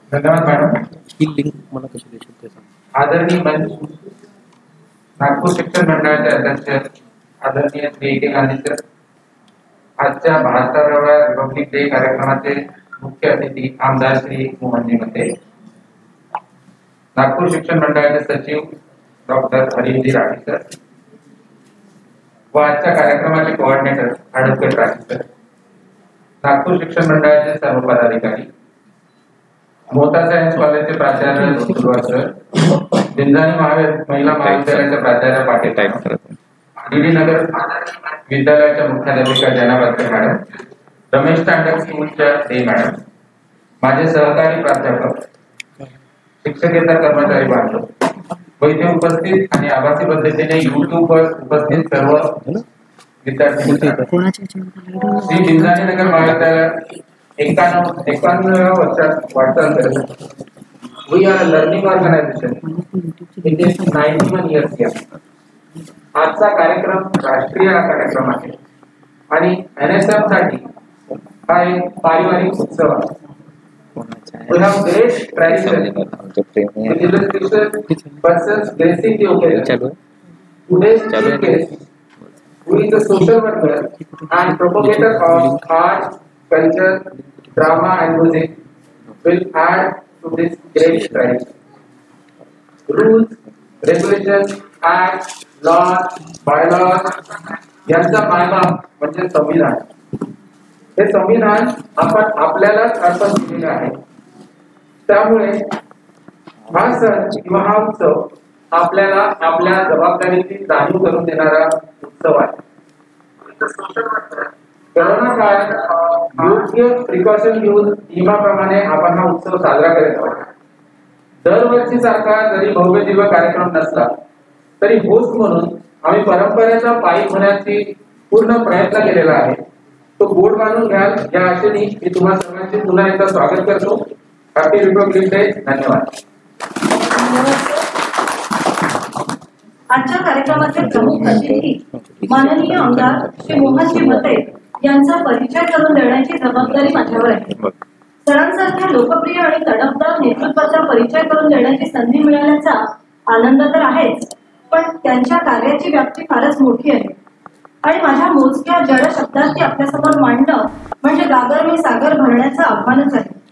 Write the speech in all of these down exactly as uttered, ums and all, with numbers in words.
धन्यवाद मॅडम. ही लिंक मला कशी देशील ते सांग. आदरणीय नागपूर शिक्षण मंडळाचे अध्यक्ष आदरणीय Shri A K Gandhi sir, आजच्या बहात्तराव्या रिपब्लिक डे कार्यक्रमाचे मुख्य अतिथी आमदार श्री मोहनजी मते, नागपूर शिक्षण मंडळाचे सचिव डॉक्टर हरिजी राठी सर व आजच्या कार्यक्रमाचे coordinator advocate Rathi sir, Nagpur शिक्षण मंडळाचे सर्व पदाधिकारी, मोता सायन्स कॉलेजचे प्राचार्य सुरवार सर, जिंजानी महाविद्यालय महिला महाविद्यालयाच्या प्राचार्य पाटील, डीडी नगर विद्यालयाच्या मुख्याध्यापिका जनाबादकर मॅडम, रमेश स्टँडर्ड स्कूलच्या डे मॅडम, माझे सहकारी प्राध्यापक, शिक्षकेतर कर्मचारी बांधव व इथे उपस्थित आणि आभासी पद्धतीने युट्यूब वर उपस्थित सर्व विद्यार्थी, श्री जिंजानी नगर महाविद्यालयात एकावन्न एकावन्न वर्षात वाटचाल करत. We are a learning organization it is ninety one years here. आजचा कार्यक्रम राष्ट्रीय कार्यक्रम आहे आणि एन एस एफ साठी हा एक पारिवारिक उत्सव आहे. We have great tradition with illustration persons blessing the occasion. Today's chief guest, who is a social worker and propagator of art, culture, drama and music, will add to this great tradition. Rules, regulations, acts, laws, bylaws यांचा मायबाप म्हणजे संविधान. हे संविधान आपण आपल्यालाच अर्पण केलेले आहे. त्यामुळे हा सण किंवा हा उत्सव आपल्याला आपल्या जबाबदारीची जाणीव करून देणारा उत्सव आहे. कोरोना काळात योग्य प्रिकॉशन घेऊन नियमाप्रमाणे आपण हा उत्सव साजरा करत आहोत. दरवर्षी सारखा जरी भव्य दिव्य कार्यक्रम नसला तरी होस्ट म्हणून आम्ही परंपरेचा पायी होण्याची पूर्ण प्रयत्न केलेला आहे. तो गोड मानून घ्याल या आशेने मी तुम्हा सर्वांचे पुन्हा एकदा स्वागत करतो. Happy republic day. धन्यवाद. आजच्या कार्यक्रमाचे प्रमुख अतिथी माननीय आमदार श्री मोहनजी मते यांचा परिचय करून देण्याची जबाबदारी माझ्यावर आहे. सरांसारख्या लोकप्रिय आणि तडफदार नेतृत्वाचा परिचय करून देण्याची संधी मिळाल्याचा आनंद तर आहेच, पण त्यांच्या कार्याची व्याप्ती फारच मोठी आहे आणि माझ्या मोजक्या जड शब्दात ती आपल्यासमोर मांडणं म्हणजे गागर मी सागर भरण्याचं आव्हानच आहे.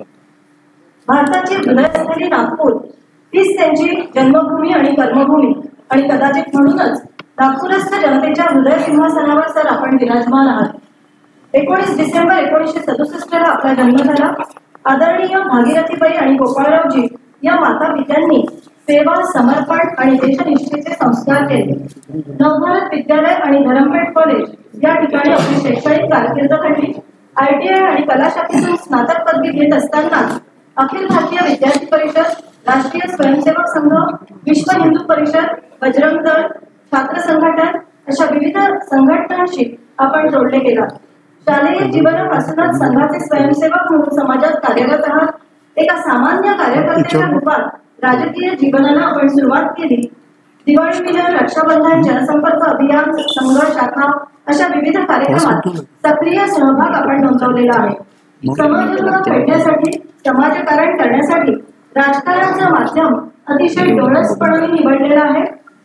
भारताची हृदयस्थली नागपूर हीच त्यांची जन्मभूमी आणि कर्मभूमी आणि कदाचित म्हणूनच नागपूरस्थ जनतेच्या हृदय सिंहासनावर सर आपण विराजमान आहात. एकोणीस डिसेंबर एकोणीसशे सदुसष्ट ला आपला जन्म झाला. आदरणीय भागीरथीबाई आणि गोपाळरावजी या माता पित्यांनी सेवा, समर्पण आणि देशनिष्ठेचे संस्कार केले. नवभारत विद्यालय आणि धरमपेठ कॉलेज या ठिकाणी आपली शैक्षणिक कारकीर्द घडली. आय टी आय आणि कला शाखेतून स्नातक पदवी घेत असताना अखिल भारतीय विद्यार्थी परिषद, राष्ट्रीय स्वयंसेवक संघ, विश्व हिंदू परिषद, बजरंग दल, छात्र संघटन अशा विविध संघटनांशी आपण जोडले गेलात. शालेय जीवनापासूनच संघाचे स्वयंसेवक म्हणून समाजात कार्यरत आहात. एका सामान्य कार्यकर्त्याच्या रूपात राजकीय जीवनाला आपण सुरुवात केली. दिवाळी मिलन, रक्षाबंधन, जनसंपर्क अभियान, संघ शाखा अशा विविध कार्यक्रमात सक्रिय सहभाग आपण नोंदवलेला आहे. समाजाला फेडण्यासाठी, समाजकारण करण्यासाठी राजकारणाचं माध्यम अतिशय डोळसपणाने निवडलेलं आहे.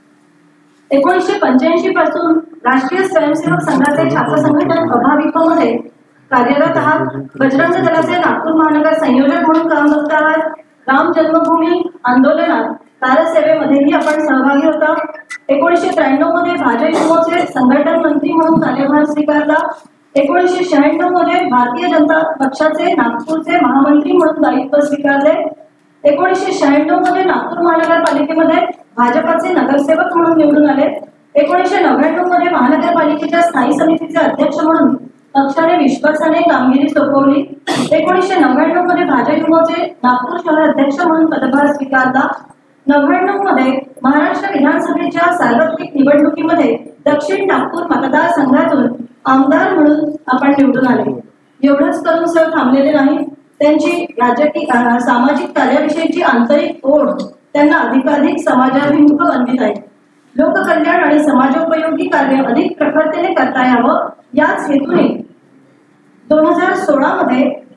एकोणीसशे पंच्याऐंशी पासून राष्ट्रीय स्वयंसेवक संघाचे छात्र संघटन अभाविप मध्ये कार्यरत आहात. बजरंग दलाचे नागपूर महानगर संयोजक म्हणून काम करत आहात. राम जन्मभूमी आंदोलनात कारसेवेमध्येही आपण सहभागी होता. एकोणीसशे त्र्याण्णव मध्ये भाजपचे संघटन मंत्री म्हणून कार्यभार स्वीकारला. एकोणीसशे शहाण्णव मध्ये भारतीय जनता पक्षाचे नागपूरचे महामंत्री म्हणून दायित्व स्वीकारले. एकोणीसशे शहाण्णव मध्ये नागपूर महानगरपालिकेमध्ये भाजपाचे नगरसेवक म्हणून निवडून आले. एकोणीसशे नव्याण्णव मध्ये महानगरपालिकेच्या स्थायी समितीचे अध्यक्ष म्हणून पक्षाने विश्वासाने कामगिरी सोपवली. एकोणीसशे नव्याण्णव मध्ये भाजपचे नागपूर शहर अध्यक्ष म्हणून पदभार स्वीकारला. नव्याण्णव मध्ये महाराष्ट्र विधानसभेच्या सार्वत्रिक निवडणुकीमध्ये दक्षिण नागपूर मतदारसंघातून आमदार म्हणून आपण निवडून आले. एवढंच करून सर थांबलेले नाही. त्यांची राजकीय सामाजिक कार्याविषयीची आंतरिक ओढ त्यांना अधिकाधिक समाजाभिमुख बनवित आहे. लोककल्याण आणि समाजोपयोगी कार्य अधिक प्रखरतेने करता यावं याच हेतूने दोन हजार सोळा मध्ये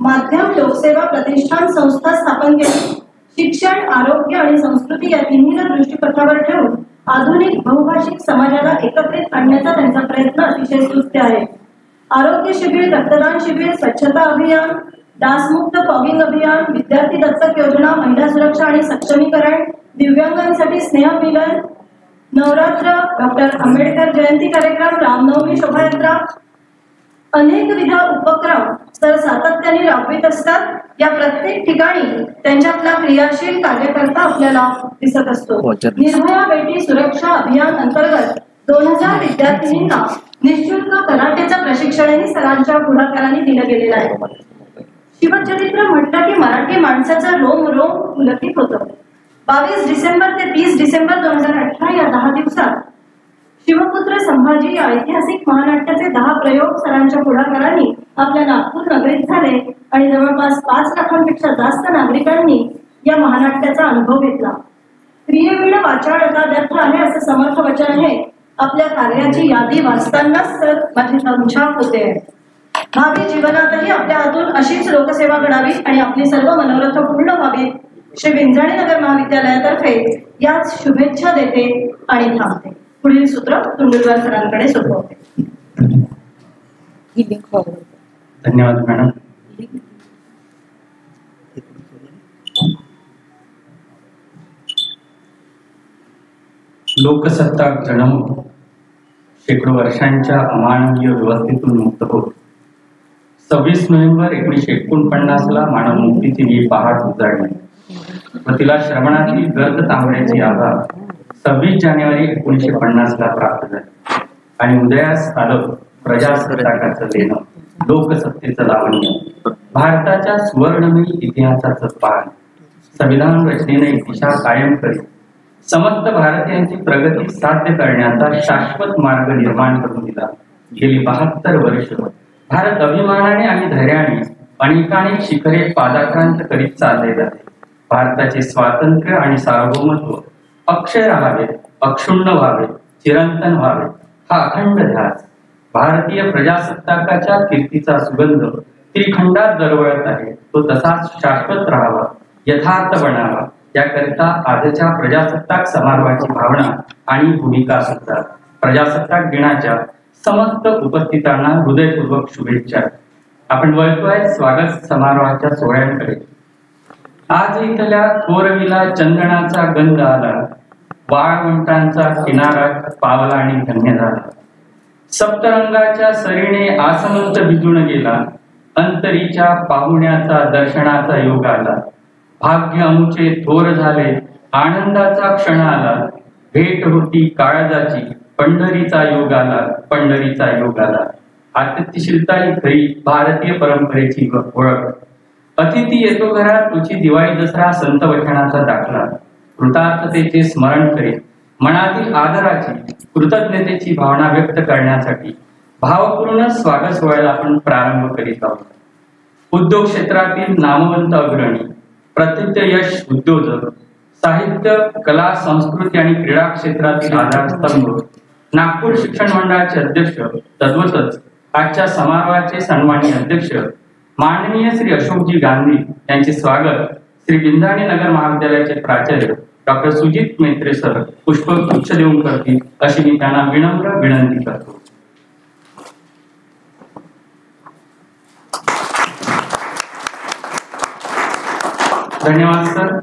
माध्यम लोकसेवा प्रतिष्ठान संस्था स्थापन केली. शिक्षण, आरोग्य आणि संस्कृती या तिन्हीला दृष्टीपथावर ठेवून आधुनिक बहुभाषिक समाजाला एकत्रित आणण्याचा त्यांचा प्रयत्न अतिशय स्तुत्य आहे. आरोग्य शिबिर, रक्तदान शिबिर, स्वच्छता अभियान, डासमुक्त फॉगिंग अभियान, विद्यार्थी दत्तक योजना, महिला सुरक्षा आणि सक्षमीकरण, दिव्यांगांसाठी स्नेह मिलन, नवरात्र, डॉक्टर आंबेडकर जयंती कार्यक्रम, रामनवमी शोभायात्रा, अनेकविध उपक्रम सर सातत्याने राबवित असतात. या प्रत्येक ठिकाणी त्यांच्यातला क्रियाशील कार्यकर्ता आपल्याला दिसत असतो. निर्भया बेटी सुरक्षा अभियान अंतर्गत दोन हजार विद्यार्थिनींना निःशुल्क कराटेचं प्रशिक्षणही सरांच्या पुढाकाराने दिलं गेलेलं आहे. शिवचरित्र म्हटलं की मराठी माणसाचं रोम रोम पुलकित होतं. बावीस डिसेंबर ते तीस डिसेंबर दोन हजार अठरा या दहा दिवसात शिवपुत्र संभाजी या ऐतिहासिक महानाट्याचे दहा प्रयोग सरांच्या पुढाकाराने आपल्या नागपूर नगरीत झाले आणि जवळपास पाच लाखांपेक्षा जास्त नागरिकांनी या महानाट्याचा अनुभव घेतला. प्रियवीण वाचाळता व्यर्थ आहे असं समर्थ वचन आहे. आपल्या कार्याची यादी वाचतानाच तर माझी संछाप होते. भावी जीवनातही आपल्या हातून अशीच लोकसेवा घडावी आणि आपली सर्व मनोरथ पूर्ण व्हावी. श्री विंजाणी नगर महाविद्यालयातर्फे याच शुभेच्छा देते आणि थांबते. पुढील सूत्र तुंडुलवार सरांकडे सोपवते. धन्यवाद मॅडम. लोकसत्ताक जन्म शेकडो वर्षांच्या अमानवीय व्यवस्थेतून मुक्त होत सव्वीस नोव्हेंबर एकोणीसशे एकोणपन्नास ला मानवमुक्तीची ही पहाट उजाडली व तिला श्रवणातील गर्द तांबड्याची आभा सव्वीस जानेवारी एकोणीसशे पन्नास ला प्राप्त झाली आणि उदयास आलं प्रजासत्ताकाचं देणं, लोकसत्तेचं लावण्य, भारताच्या सुवर्णमयी इतिहासाचं पान, संविधान रचनेने दिशा कायम करीत समस्त भारतीयांची प्रगती साध्य करण्याचा शाश्वत मार्ग निर्माण करून दिला. गेली बहात्तर वर्ष भारत अभिमानाने आणि धैर्याने अनेकानेक शिखरे पादाक्रांत करीत चालले जाते. भारताचे स्वातंत्र्य आणि सार्वभौमत्व अक्षय राहावे, अक्षुण्ण व्हावे, चिरंतन व्हावे हा अखंड ध्यास भारतीय प्रजासत्ताकाच्या कीर्तीचा सुगंध त्रिखंडात दरवळत आहे. तो तसाच शाश्वत राहावा, यथार्थ बनावा याकरिता आजच्या प्रजासत्ताक समारोहाची भावना आणि भूमिका सुद्धा. प्रजासत्ताक दिनाच्या समस्त उपस्थितांना हृदयपूर्वक शुभेच्छा. आपण वळतोय स्वागत समारोहाच्या सोहळ्यांकडे. आज इथल्या थोरविला चंदनाचा गंध आला, वाळवंटांचा किनारा पावला आणि धन्य झाला. सप्तरंगाच्या सरीने आसमंत भिजून गेला, अंतरीच्या पाहुण्याचा दर्शनाचा योग आला. भाग्य अमुचे थोर झाले, आनंदाचा क्षण आला. भेट होती काळजाची, पंढरीचा योग आला, पंढरीचा योग आला. आतिथ्यशीलता ही खरी भारतीय परंपरेची ओळख. अतिथी येतो घरात तुझी दिवाळी दसरा संत वचनाचा दाखला. कृतार्थतेचे स्मरण करीत मनातील आदराची कृतज्ञतेची भावना व्यक्त करण्यासाठी भावपूर्ण स्वागत सोहळ्याला आपण प्रारंभ करीत आहोत. उद्योग क्षेत्रातील नामवंत अग्रणी, प्रसिद्ध यश उद्योजक, साहित्य, कला, संस्कृती आणि क्रीडा क्षेत्रातील आधारस्तंभ, नागपूर शिक्षण मंडळाचे अध्यक्ष, तद्वतच आजच्या समारोहाचे सन्माननीय अध्यक्ष माननीय श्री अशोकजी गांधी यांचे स्वागत श्री विंजाणी नगर महाविद्यालयाचे प्राचार्य डॉक्टर सुजित मेत्रे सर पुष्पगुच्छ देऊन करतील अशी मी त्यांना विनम्र विनंती करतो. धन्यवाद सर.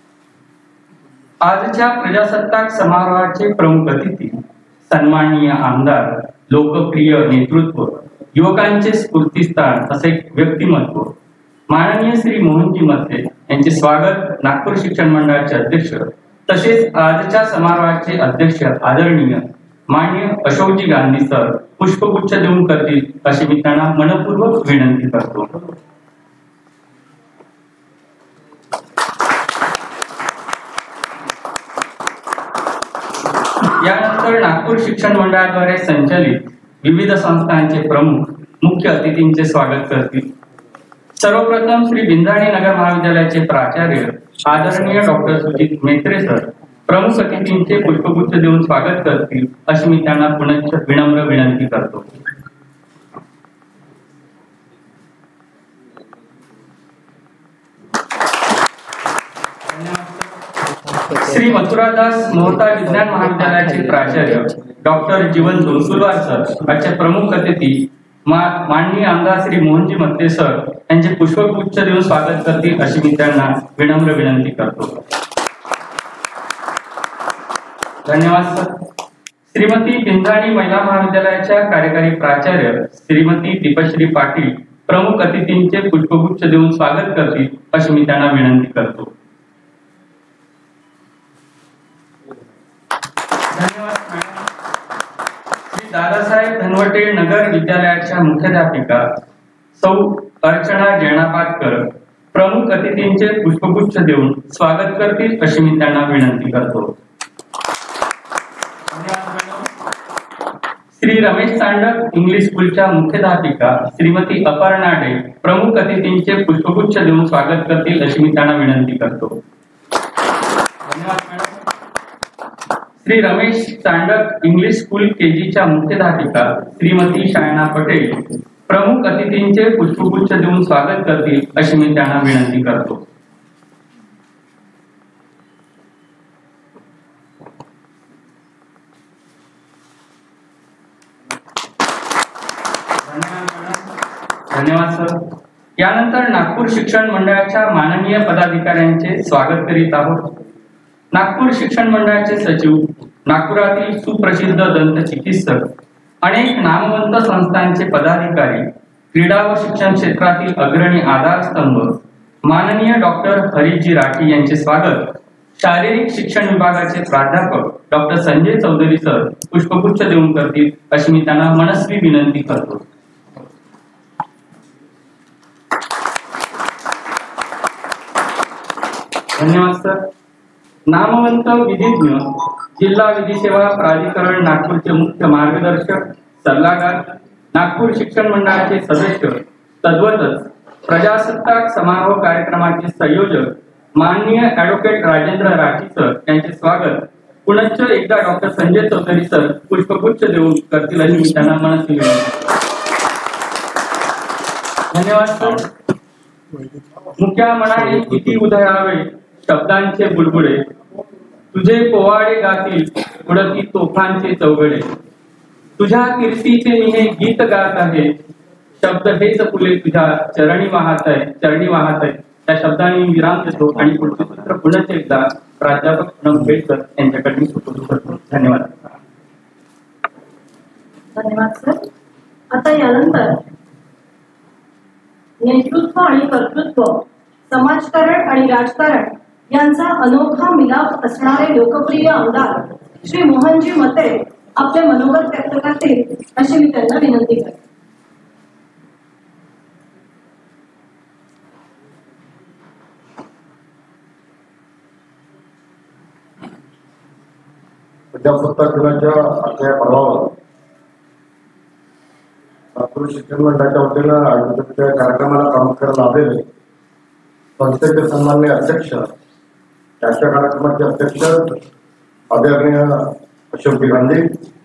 आजच्या प्रजासत्ताक समारोहाचे प्रमुख अतिथी सन्माननीय आमदार, लोकप्रिय नेतृत्व, युवकांचे स्फूर्तिस्थान असे व्यक्तिमत्व माननीय श्री मोहनजी मत्ते यांचे स्वागत नागपूर शिक्षण मंडळाचे अध्यक्ष तसेच आजच्या समारोहाचे अध्यक्ष आदरणीय माननीय अशोकजी गांधी सर पुष्पगुच्छ देऊन करतील अशी मी त्यांना मनपूर्वक विनंती करतो. यानंतर नागपूर शिक्षण मंडळाद्वारे संचालित विविध संस्थांचे प्रमुख मुख्य अतिथींचे स्वागत करतील. सर्वप्रथम श्री विंजाणी नगर महाविद्यालयाचे प्राचार्य आदरणीय डॉक्टर सुजित मेत्रे सर प्रमुख अतिथींचे पुष्पगुच्छ देऊन स्वागत करतील अशी मी त्यांना पुनश्च विनम्र विनंती करतो. श्री मथुरादास मोहता विज्ञान महाविद्यालयाचे प्राचार्य डॉक्टर जीवन जोंसुलवार सर आजच्या प्रमुख अतिथी मा माननीय आमदार श्री मोहनजी मत्ते सर यांचे पुष्पगुच्छ देऊन स्वागत करतील अशी मी त्यांना विनम्र विनंती करतो. धन्यवाद सर. श्रीमती पिंजाणी महिला महाविद्यालयाच्या कार्यकारी प्राचार्य श्रीमती दीपश्री पाटील प्रमुख अतिथींचे पुष्पगुच्छ देऊन स्वागत करतील अशी मी त्यांना विनंती करतो. धन्यवाद मॅडम. श्री दादासाहेब धनवटे नगर विद्यालयाच्या मुख्याध्यापिका सौ अर्चना जैनापाटकर प्रमुख अतिथींचे पुष्पगुच्छ देऊन स्वागत करतील अशी मी त्यांना विनंती करतो. श्री रमेश चांडक इंग्लिश स्कूलच्या मुख्याध्यापिका श्रीमती अपर्णा डे प्रमुख अतिथींचे पुष्पगुच्छ देऊन स्वागत करतील अशी मी त्यांना विनंती करतो. धन्यवाद madam. Shri Ramesh Chandak English school केजीच्या मुख्याध्यापिका श्रीमती शायना पटेल प्रमुख अतिथींचे पुष्पगुच्छ देऊन स्वागत करतील अशी मी त्यांना विनंती करतो. धन्यवाद सर. यानंतर नागपूर शिक्षण मंडळाच्या माननीय पदाधिकाऱ्यांचे स्वागत करीत आहोत. नागपूर शिक्षण मंडळाचे सचिव, नागपुरातील सुप्रसिद्ध दंत चिकित्सक, अनेक नामवंत संस्थांचे पदाधिकारी, क्रीडा व शिक्षण क्षेत्रातील अग्रणी आधारस्तंभ माननीय डॉक्टर हरीजी राठी यांचे स्वागत शारीरिक शिक्षण विभागाचे प्राध्यापक डॉक्टर संजय चौधरी सर पुष्पगुच्छ देऊन करतील अशी मी त्यांना मनस्वी विनंती करतो. धन्यवाद सर. नामवंत विधिज्ञ, जिल्हा विधी सेवा प्राधिकरण नागपूरचे मुख्य मार्गदर्शक सल्लागार, नागपूर शिक्षण मंडळाचे सदस्य, तद्वतच प्रजासत्ताक समारोह कार्यक्रमाचे संयोजक माननीय ऍडव्होकेट राजेंद्र राठी सर यांचे स्वागत पुनश्च एकदा डॉक्टर संजय चौधरी सर पुष्पगुच्छ देऊन करतील अशी मी त्यांना मनस्वी विनंती. धन्यवाद सर. मुख्या मनाने किती उधळावे शब्दांचे बुडबुडे, तुझे पोवाडे गातील उडती तोफांचे चौघडे, तुझ्या कीर्तीचे मी हे गीत गात आहे, शब्द हेच फुले तुझ्या चरणी वाहत आहे चरणी वाहत आहे. त्या शब्दांनी विराम देतो आणि पुढचे सूत्र पुन्हा एकदा प्राध्यापक नंबेडकर यांच्याकडे मी सुपूर्द करतो. धन्यवाद. धन्यवाद सर. आता यानंतर नेतृत्व आणि कर्तृत्व, समाजकारण आणि राजकारण यांचा अनोखा मिलाप असणारे लोकप्रिय आमदार श्री मोहनजी मते आपले मनोगत व्यक्त करतील अशी मी त्यांना विनंती करते. प्रजासत्ताक दिनाच्या आजच्या पर्वावर नागपूर शिक्षण मंडळाच्या वतीनं आयोजित कार्यक्रमाला प्रामुख्याने लाभलेले संस्थेचे सन्माननीय अध्यक्ष, आजच्या कार्यक्रमाचे अध्यक्ष आदरणीय अशोक गांधी,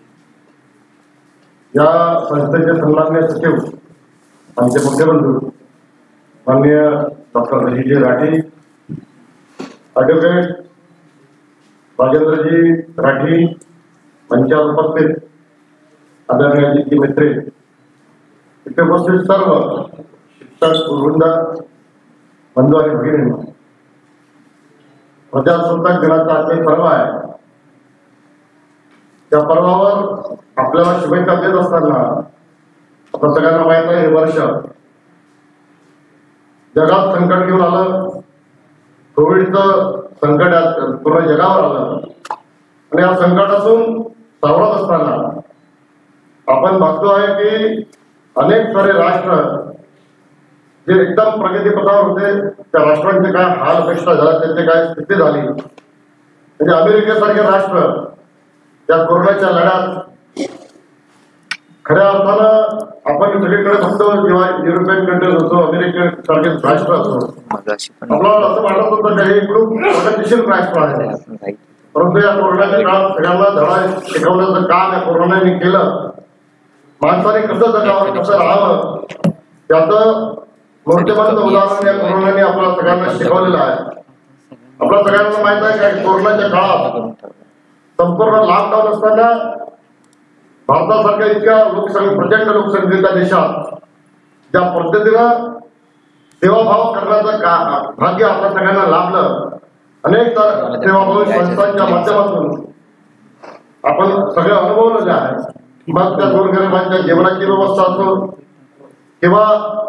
या संस्थेचे सन्माननीय सचिव आमचे मुख्य बंधू माननीय डॉक्टर हरीजी राठी, ॲडव्होकेट राजेंद्रजी राठी, मंचावर उपस्थित आदरणीय जी मित्रे, इथे उपस्थित सर्व शिक्षक वृंद, बंधू आणि भगिनींनो, प्रजासत्ताक दिनाचा आज पर्व आहे. त्या पर्वावर आपल्याला शुभेच्छा देत असताना आता सगळ्यांना माहित आहे, हे वर्ष जगात संकट घेऊन आलं, कोविडचं संकट पूर्ण जगावर आलं आणि या संकटातून सावरत असताना आपण बघतो आहे की अनेक सारे राष्ट्र जे एकदम प्रगतीपथावर होते, त्या राष्ट्रांचे काय हाल अपेक्षा झाला, त्यांची काय स्थिती झाली. म्हणजे अमेरिकेसारखे राष्ट्र या कोरोनाच्या लढ्यात खऱ्या अर्थानं आपण सगळीकडे फक्त जेव्हा युरोपियन कंट्रीज होतो, अमेरिकेसारखे राष्ट्र असतो, आपल्याला असं वाटत होतं की हे खूप प्रगतीशील राष्ट्र आहे. परंतु या कोरोनाच्या काळात सगळ्यांना धडा शिकवण्याचं काम या कोरोनाने केलं. माणसाने कसं जगावं, कसं राहावं, त्याचं मोठेपणाचं उदाहरण या कोरोनाने आपल्याला सगळ्यांना शिकवलेलं आहे. आपल्या सगळ्यांना माहित आहे काय, कोरोनाच्या काळात संपूर्ण लॉकडाऊन असताना भारतासारख्या इतक्या लोकसंख्या प्रचंड लोकसंख्येच्या देशात ज्या पद्धतीनं सेवाभाव करण्याचं का भाग्य आपल्या सगळ्यांना लाभलं, अनेक सेवाभावी संस्थांच्या माध्यमातून आपण सगळे अनुभवलेले आहे. मग त्या गोरगरिबांच्या जेवणाची व्यवस्था असो किंवा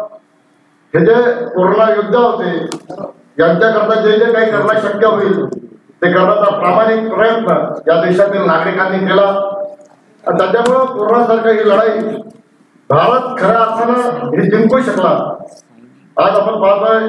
हे जे कोरोना योद्धा होते यांच्याकरता जे जे काही करणं शक्य होईल ते करण्याचा प्रामाणिक प्रयत्न या देशातील नागरिकांनी केला. आणि त्याच्यामुळं कोरोनासारखी ही लढाई भारत खऱ्या अर्थानं हे जिंकू शकला. आज आपण पाहतोय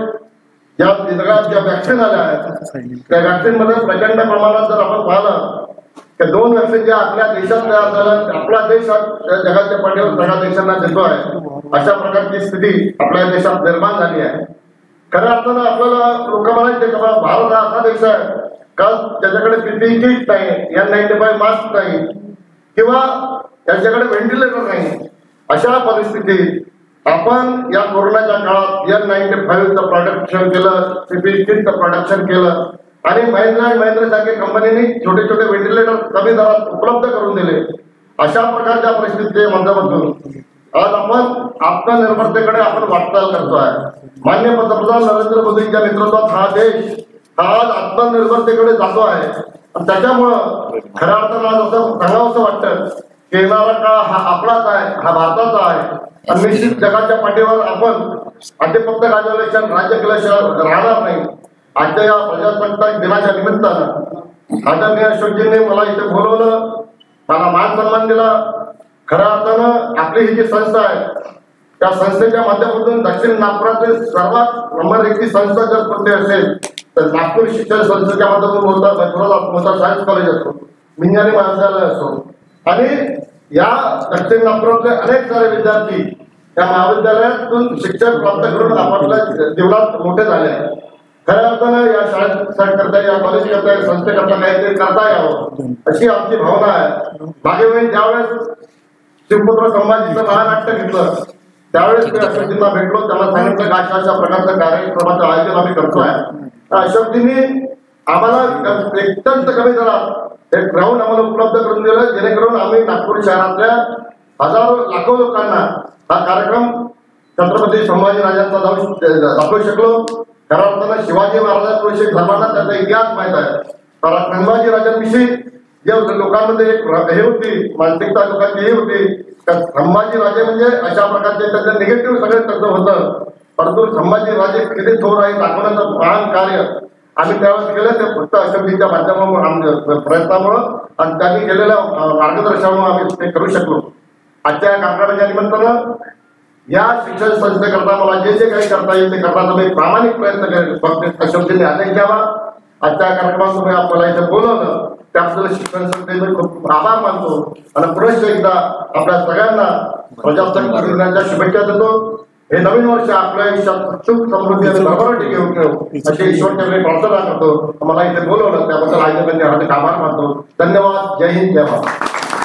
या जगात ज्या वॅक्सिन आल्या आहेत त्या वॅक्सिन मध्ये प्रचंड प्रमाणात जर आपण पाहिलं की दोन वॅक्सिन ज्या आपल्या देशात तयार झाल्या, आपला देश जगाच्या पाठीवर सगळ्या देशांना देतो आहे, अशा प्रकारची स्थिती आपल्या देशात निर्माण झाली आहे. खऱ्या अर्थानं आपल्याला लोक म्हणायचे की भारत हा असा देश आहे का ज्याच्याकडे पीपीई किट नाही, एन नाईन्टी फाईव्ह मास्क नाही किंवा त्यांच्याकडे व्हेंटिलेटर नाही. अशा परिस्थितीत आपण या कोरोनाच्या काळात एन नाईन्टी फाईव्हचं प्रोडक्शन केलं, पीपीई किटचं प्रोडक्शन केलं आणि महिंद्रा अँड महिंद्रा सारख्या कंपनीने छोटे छोटे व्हेंटिलेटर कमी दरात उपलब्ध करून दिले. अशा प्रकारच्या परिस्थितीच्या माध्यमातून आज आपण आत्मनिर्भरतेकडे आपण वाटचाल करतोय. माननीय पंतप्रधान नरेंद्र मोदींच्या नेतृत्वात हा देश हा आज आत्मनिर्भरतेकडे जातो आहे. आणि त्याच्यामुळं खऱ्या अर्थानं आज असं सांगावं असं वाटतं की येणारा काळ हा आपलाच आहे, हा भारताचा आहे. आणि निश्चित जगाच्या पाठीवर आपण आधिपत्य गाजवल्याशिवाय राज्य केल्याशिवाय राहणार नाही. आजच्या या प्रजासत्ताक दिनाच्या निमित्तानं आदरणीय अशोकजींनी मला इथे बोलवलं, मला मान सन्मान दिला. खऱ्या अर्थानं आपली ही जी संस्था आहे त्या संस्थेच्या माध्यमातून दक्षिण नागपुरातील सर्वात नंबर एक संस्था जर कोणती असेल तर नागपूर शिक्षण संस्थेच्या माध्यमातून मोठा मोठा सायन्स कॉलेज असो, विज्ञानी महाविद्यालय असो आणि या दक्षिण नागपुरातले अनेक सारे विद्यार्थी या महाविद्यालयातून शिक्षण प्राप्त करून आपल्या जीवनात मोठे झाले आहेत. खऱ्या अर्थानं या शाळेत करता, या कॉलेज करता, या संस्थेकरता काहीतरी करता यावं अशी आमची भावना आहे. मागे वेळी ज्यावेळेस शिवपुत्र संभाजीचं महानाट्य घेतलं त्यावेळेस मी अशोकजींना भेटलो, त्यांना सांगितलं की अशा अशा प्रकारचं कार्यक्रमाचं आयोजन आम्ही करतोय. अशोकजींनी आम्हाला अत्यंत कमी दरात एक ग्राउंड आम्हाला उपलब्ध करून दिलं जेणेकरून आम्ही नागपूर शहरातल्या हजारो लाखो लोकांना हा कार्यक्रम छत्रपती संभाजीराजांचा जाऊ दाखवू शकलो. खऱ्या अर्थानं शिवाजी महाराजांविषयी सर्वांना त्याचा इतिहास माहित आहे. कारण संभाजी राजांविषयी जे लोकांमध्ये एक हे होती मानसिकता लोकांची ही होती संभाजी राजे म्हणजे अशा प्रकारचे त्याचं निगेटिव्ह सगळं त्याचं होतं. परंतु संभाजी राजे किती थोर आहे दाखवण्याचं महान कार्य आम्ही त्यावेळेस केलं ते फक्त अशोकजींच्या माध्यमामुळे आमच्या प्रयत्नामुळं आणि त्यांनी केलेल्या मार्गदर्शनामुळे आम्ही ते करू शकलो. आजच्या कार्यक्रमाच्या निमित्तानं या शिक्षण संस्थेकरता मला जे जे काही करता येईल ते करण्याचा मी प्रामाणिक प्रयत्न करेन. फक्त अशोकजींनी आदेश द्यावा. आजच्या कार्यक्रमात तुम्ही आपल्याला इथे बोलवलं त्याबद्दल शिक्षण संस्थेचे खूप आभार मानतो आणि पुनश्च एकदा आपल्या सगळ्यांना प्रजासत्ताक दिनाच्या शुभेच्छा देतो. हे नवीन वर्ष आपल्या आयुष्यात सुख समृद्धी आणि भरभराटी घेऊन ठेवू अशी ईश्वरचरणी प्रार्थना करतो. मला इथे बोलवलं त्याबद्दल आयोजकांचे हार्दिक आभार मानतो. धन्यवाद. जय हिंद, जय भारत.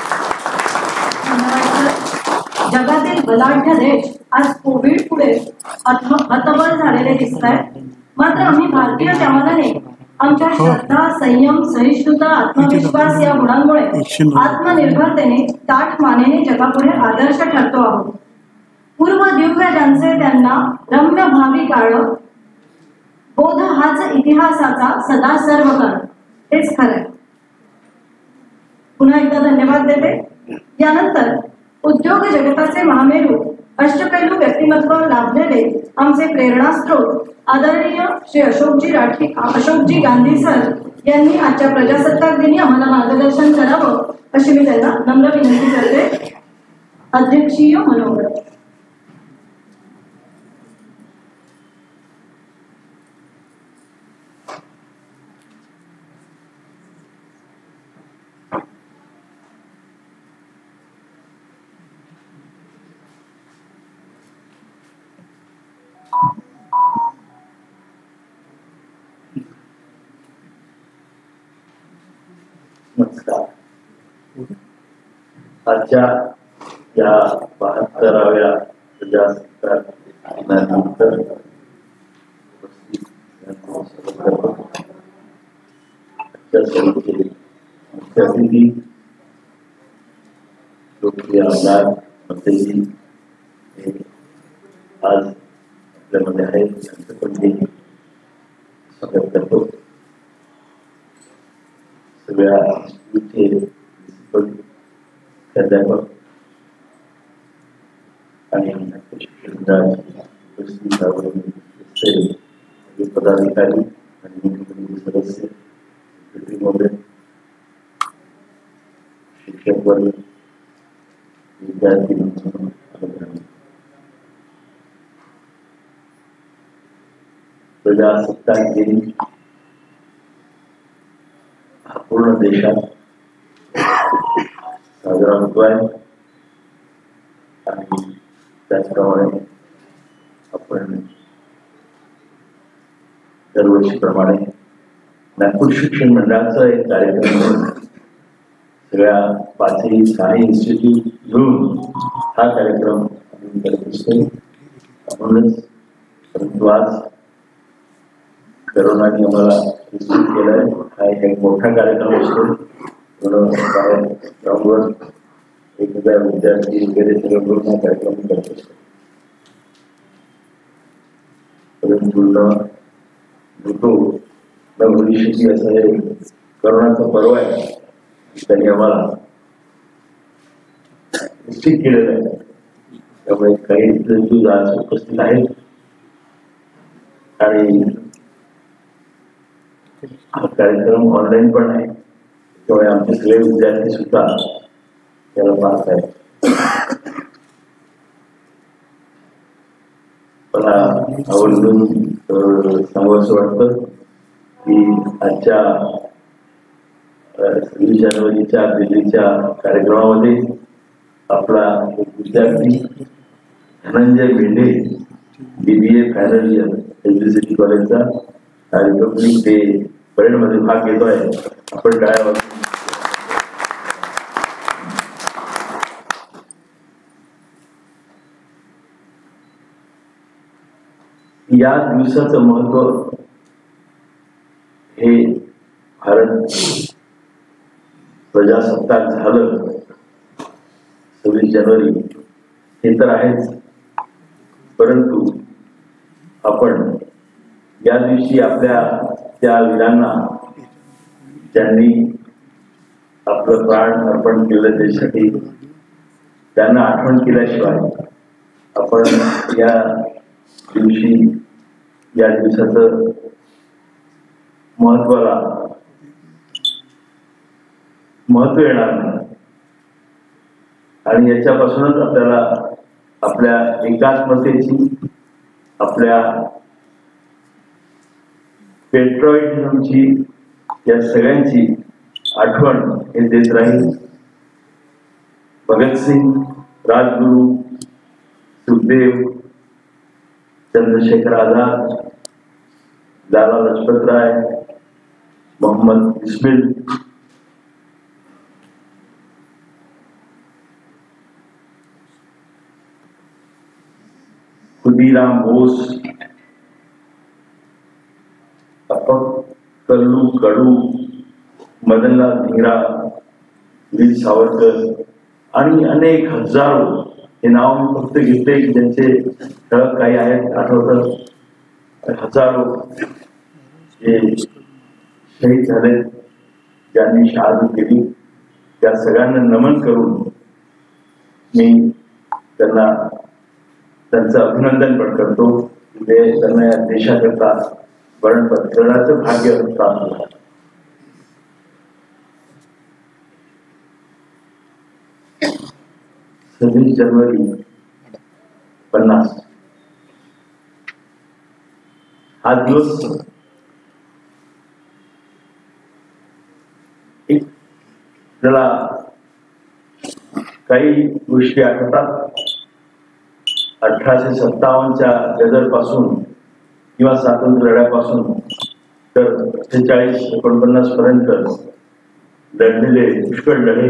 जगातील बलाढ्य देश आज कोविड पुढे हतबल झालेले दिसत आहेत. मात्र आम्ही भारतीय त्यामानाने आमच्या श्रद्धा, संयम, सहिष्णुता, आत्मविश्वास या गुणांमुळे आत्मनिर्भरतेने ताठ मानेने जगापुढे आदर्श ठरतो आहोत. पूर्व दिव्य ज्यांचे त्यांना रम्य भावी काळ बोध हाच इतिहासाचा सदा सर्व काळ. हेच खरं. पुन्हा एकदा धन्यवाद देते. यानंतर उद्योग जगताचे महामेरू अष्टपैलू व्यक्तिमत्व लाभलेले आमचे प्रेरणास्त्रोत आदरणीय श्री अशोकजी राठी अशोकजी गांधी सर यांनी आजच्या प्रजासत्ताक दिनी आम्हाला मार्गदर्शन करावं अशी मी त्यांना नम्र विनंती करते. अध्यक्षीय मनोगत. नमस्कार. आजच्या या बहात्तराव्या प्रजासत्ताक दिनानंतर परिषदेचे मुख्य अतिथी लोकप्रिय आमदार मंत्रीजी हे आज आपल्यामध्ये आहेत, त्यांचं पण मी स्वागत करतो. सगळ्या प्राध्यापक आणि उपस्थित पदाधिकारी आणि सदस्य महोदय, शिक्षक वर्ग, विद्यार्थी प्रजासत्ताक दिन हा पूर्ण देशात साजरा होतोय आणि त्याचप्रमाणे आपण दरवर्षीप्रमाणे नागपूर शिक्षण मंडळाचा एक कार्यक्रम सगळ्या पाचही सहा इन्स्टिट्यूट मिळून हा कार्यक्रम आपण करत असतो. म्हणूनच परंतु आज करोनाने आम्हाला विस्तृत केलाय. हा एक मोठा कार्यक्रम असतो म्हणून ग्राउंडवर एक हजार विद्यार्थी वगैरे सगळं करून हा कार्यक्रम करत असतो. परंतु ऋतू न भविष्याची असं हे करोनाचा पर्व आहे, त्यांनी आम्हाला निश्चित केलेलं आहे. त्यामुळे काही जंतू आज उपस्थित आहेत आणि हा कार्यक्रम ऑनलाईन पण आहे, त्यामुळे आमचे सगळे विद्यार्थी सुद्धा त्याला पाहत आहेत. मला आवर्जून सांगावंसं वाटतं की आजच्या सव्वीस जानेवारीच्या दिल्लीच्या कार्यक्रमामध्ये आपला एक विद्यार्थी Dhananjay Mendhe BBA final year LBCT कॉलेजचा रिपब्लिक डे परेड मध्ये भाग घेतोय. आपण काय या दिवसाचं महत्व हे भारत प्रजासत्ताक झालं सव्वीस जानेवारी हे तर आहेच, परंतु आपण या दिवशी आपल्या त्या वीरांना ज्यांनी आपलं प्राण अर्पण केलं देशासाठी त्यांना आठवण केल्याशिवाय आपण या दिवशी या दिवसाचं महत्वाला महत्व येणार नाही. आणि याच्यापासूनच आपल्याला आपल्या एकात्मतेची, आपल्या पेट्रोइझमची, या सगळ्यांची आठवण हे देत राहील. भगतसिंग, राजगुरू, सुखदेव, चंद्रशेखर आझाद, लाला लजपत राय, मोहम्मद बिस्मिल, खुदीराम बोस, कल्लू कडू, मदनलाल धिंगरा, वीर सावरकर आणि अनेक हजारो, हे नाव मी फक्त घेतले की ज्यांचे ठळक काही आहेत आठवतं, हजारो जे शहीद झाले, ज्यांनी शहादत केली, त्या सगळ्यांना नमन करून मी त्यांना त्यांचं अभिनंदन पण करतो. ते त्यांना या देशाकरता वरण पत्करण्याचं भाग्य प्राप्त झालं. सव्वीस जानेवारी पन्नास हा दिवस एक आपल्याला काही गोष्टी आठवतात. अठराशे सत्तावन्नच्या गदर पासून किंवा स्वातंत्र्य लढ्यापासून तर अठ्ठेचाळीस एकोणपन्नास पर्यंत लढलेले पुष्कळ लढे.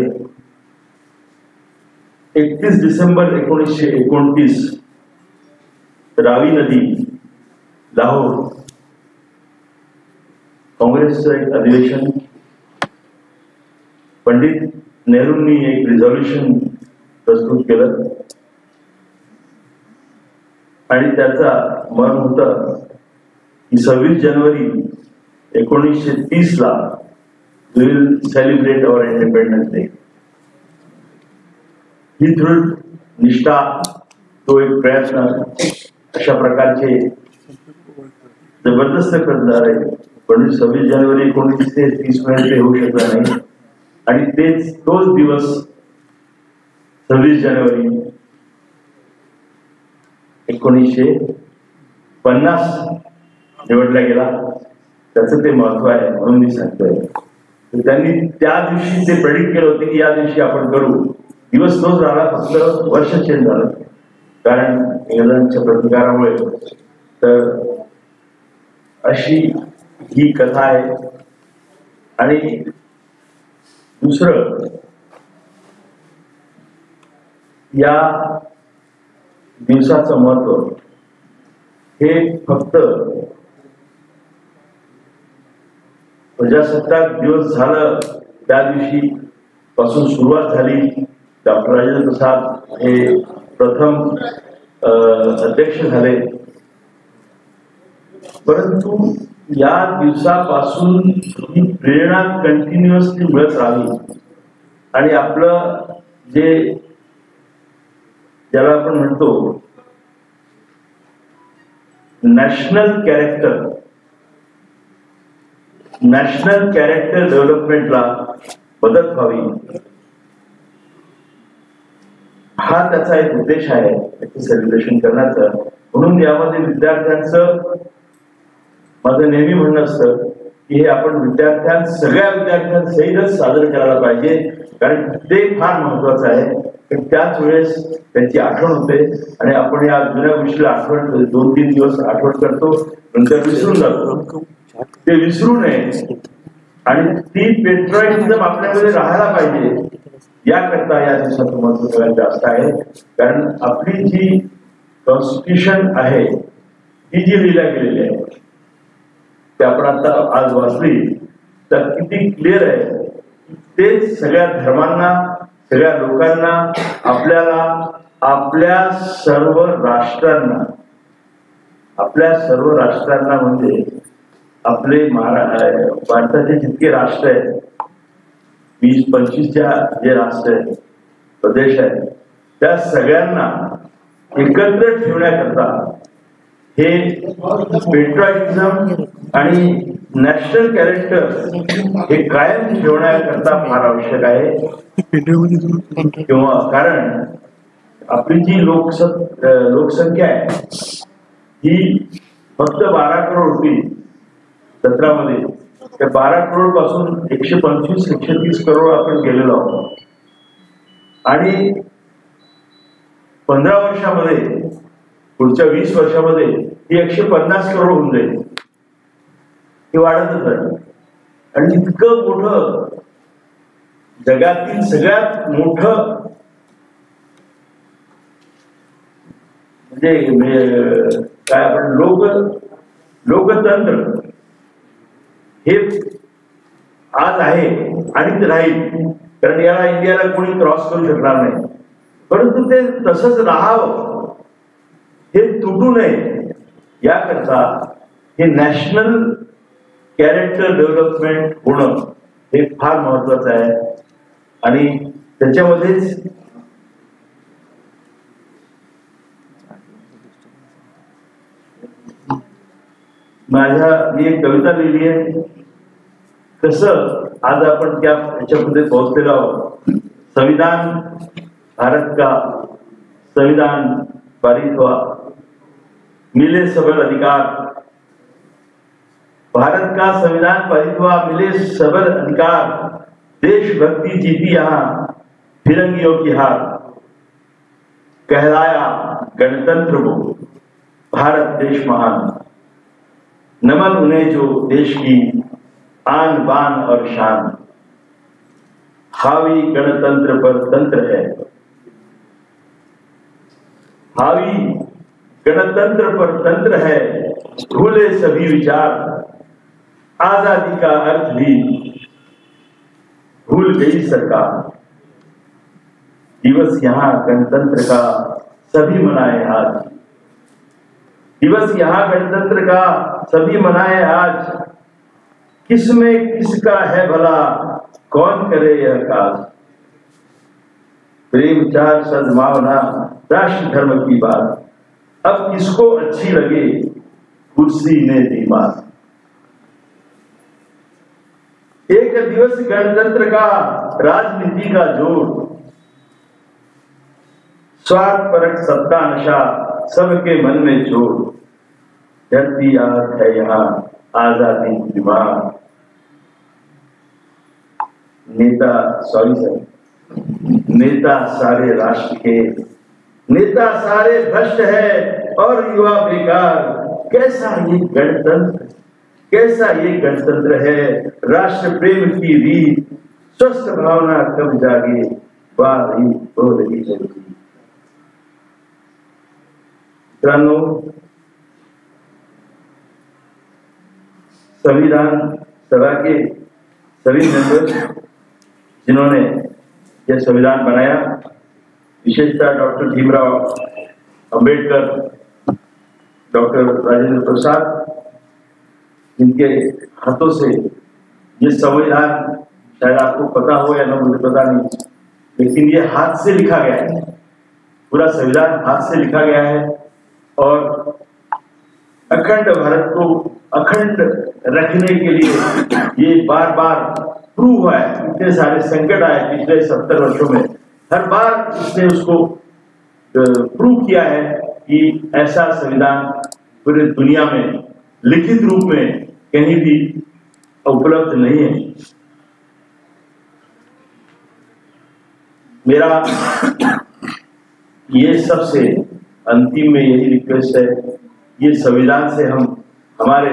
एकतीस डिसेंबर एकोणीसशे एकोणतीस रावी नदी, लाहोर, काँग्रेसचं एक अधिवेशन पंडित नेहरूंनी एक रिझॉल्युशन प्रस्तुत केलं आणि त्याचा मर्म होतं की सव्वीस जानेवारी एकोणीसशे तीस ला we will celebrate our independence day. ही दृढ निष्ठा, तो एक प्रयत्न, अशा प्रकारचे जबरदस्त करणार आहे. पण सव्वीस जानेवारी एकोणीसशे तीस मध्ये ते होऊ शकला नाही आणि तेच तोच दिवस सव्वीस जानेवारी एकोणीसशे पन्नास निवडला गेला. त्याचं ते महत्व आहे म्हणून मी सांगतोय. त्यांनी त्या दिवशी ते प्रेडिक्ट केलं होतं की या दिवशी आपण करू. दिवस तोच राहिला, फक्त वर्ष चेंज झालं कारण इंग्रजांच्या प्रतिकारामुळे. तर अशी ही कथा आहे. आणि दुसरं, या दिवसाचं महत्व हे फक्त प्रजासत्ताक दिवस झालं त्या दिवशी पासून सुरुवात झाली. डॉक्टर राजेंद्र प्रसाद हे प्रथम अध्यक्ष झाले, परंतु या दिवसापासून ही प्रेरणा कंटिन्युअसली मिळत राहिली. आणि आपलं जे ज्याला आपण म्हणतो नॅशनल कॅरेक्टर, नॅशनल कॅरेक्टर डेव्हलपमेंटला मदत व्हावी, हा त्याचा एक उद्देश आहे त्याचं सेलिब्रेशन करण्याचं. म्हणून यामध्ये विद्यार्थ्यांचं, माझं नेहमी म्हणणं असतं की हे आपण विद्यार्थ्यां सगळ्या विद्यार्थ्यांसहितच साजरं करायला पाहिजे, कारण ते फार महत्वाचं आहे. त्याच वेळेस त्यांची आठवण होते आणि आपण या जुन्या गोष्टीला आठवण दोन तीन दिवस आठवण करतो, नंतर विसरून जातो. ते विसरू नये आणि ती पेट्रोलिझम आपल्यामध्ये राहायला पाहिजे, याकरता या दिवसाचं महत्व सगळ्यात जास्त आहे. कारण आपली जी कॉन्स्टिट्यूशन आहे ही जी लिहिल्या गेलेली आहे ते आपण आता आज वाचली तर किती क्लिअर आहे. तेच सगळ्या धर्मांना, सगळ्या लोकांना, आपल्याला, आपल्या सर्व राष्ट्रांना, आपल्या सर्व राष्ट्रांना म्हणजे आपले भारताचे जितके राष्ट्र आहेत, वीस पंचवीसच्या जे राष्ट्र आहेत, प्रदेश आहेत, त्या सगळ्यांना एकत्र ठेवण्याकरता हे पेट्रोलिझम आणि नॅशनल कॅरेक्टर हे कायम ठेवण्याकरता फार आवश्यक आहे. किंवा कारण आपली जी लोकस लोकसंख्या आहे ही फक्त बारा करोड होती सतरा मध्ये. त्या बारा करोड पासून एकशे पंचवीस एकशे तीस करोड आपण गेलेलो आहोत आणि पंधरा वर्षामध्ये, पुढच्या वीस वर्षामध्ये ही एकशे पन्नास करोड होऊन जाईल. हे वाढतच आहे. आणि इतकं मोठं, जगातील सगळ्यात मोठं म्हणजे काय आपण लोक लोकतंत्र हे आज आहे आणि ते राहील, कारण याला इंडियाला कोणी क्रॉस करू शकणार नाही. परंतु ते तसंच राहावं, हे तुटू नये, याकरता हे नॅशनल कॅरेक्टर डेव्हलपमेंट होणं हे फार महत्वाचं आहे. आणि त्याच्यामध्येच माझ्या मी एक कविता लिहिली आहे. कसं आज आपण त्या ह्याच्यामध्ये पोहोचलेलो आहोत. संविधान भारत का संविधान पारित हुआ, मिले सबल अधिकार. भारत का संविधान पारित हुआ, मिले सबल अधिकार. देशभक्ति जीती यहाँ फिरंगियों की हार. कहलाया गणतंत्र वो भारत देश महान. नमन उन्हें जो देश की आन बान और शान. हावी गणतंत्र पर तंत्र है, हावी गणतंत्र पर तंत्र है. भूले सभी विचार, आजादी का अर्थ भी भूल गई सरकार। दिवस यहाँ गणतंत्र का सभी मनाए आज, दिवस यहाँ गणतंत्र का सभी मनाए आज, किसमें किसका है भला, कौन करे यह काज। प्रेम चार सद्भावना राष्ट्र धर्म की बात, अब किसको अच्छी लगे कुर्सी ने दी बात। एक दिवस गणतंत्र का राजनीति का जोर, स्वार्थ परक सत्ता नशा सबके मन में जोर। धरती आहत है यहाँ आजादी की बीमार। नेता सॉरी सर नेता सारे राष्ट्र के, नेता सारे भ्रष्ट है और युवा बेकार। कैसा ये गणतंत्र, कैसा ये गणतंत्र है, राष्ट्र प्रेम की रीत, स्वस्थ भावना कब जागे, बारी हो रही चलती। मित्रांनो, संविधान सभा के सभी मेंबर जिन्होंने यह संविधान बनाया, विशेषतः डॉक्टर भीमराव अंबेडकर, डॉक्टर राजेंद्र प्रसाद, जिनके हाथों से ये संविधान, शायद आपको पता हो या ना मुझे पता नहीं, लेकिन ये हाथ से लिखा गया है, पूरा संविधान हाथ से लिखा गया है और अखंड भारत को अखंड रखने के लिए ये बार बार प्रूव हुआ है। इतने सारे संकट आए पिछले सत्तर वर्षों में, हर बार इसने उसको प्रूव किया है कि ऐसा संविधान पूरी दुनिया में लिखित रूप में कहीं भी उपलब्ध नहीं है। मेरा ये सबसे अंतिम में यही रिक्वेस्ट है, ये संविधान से हम हमारे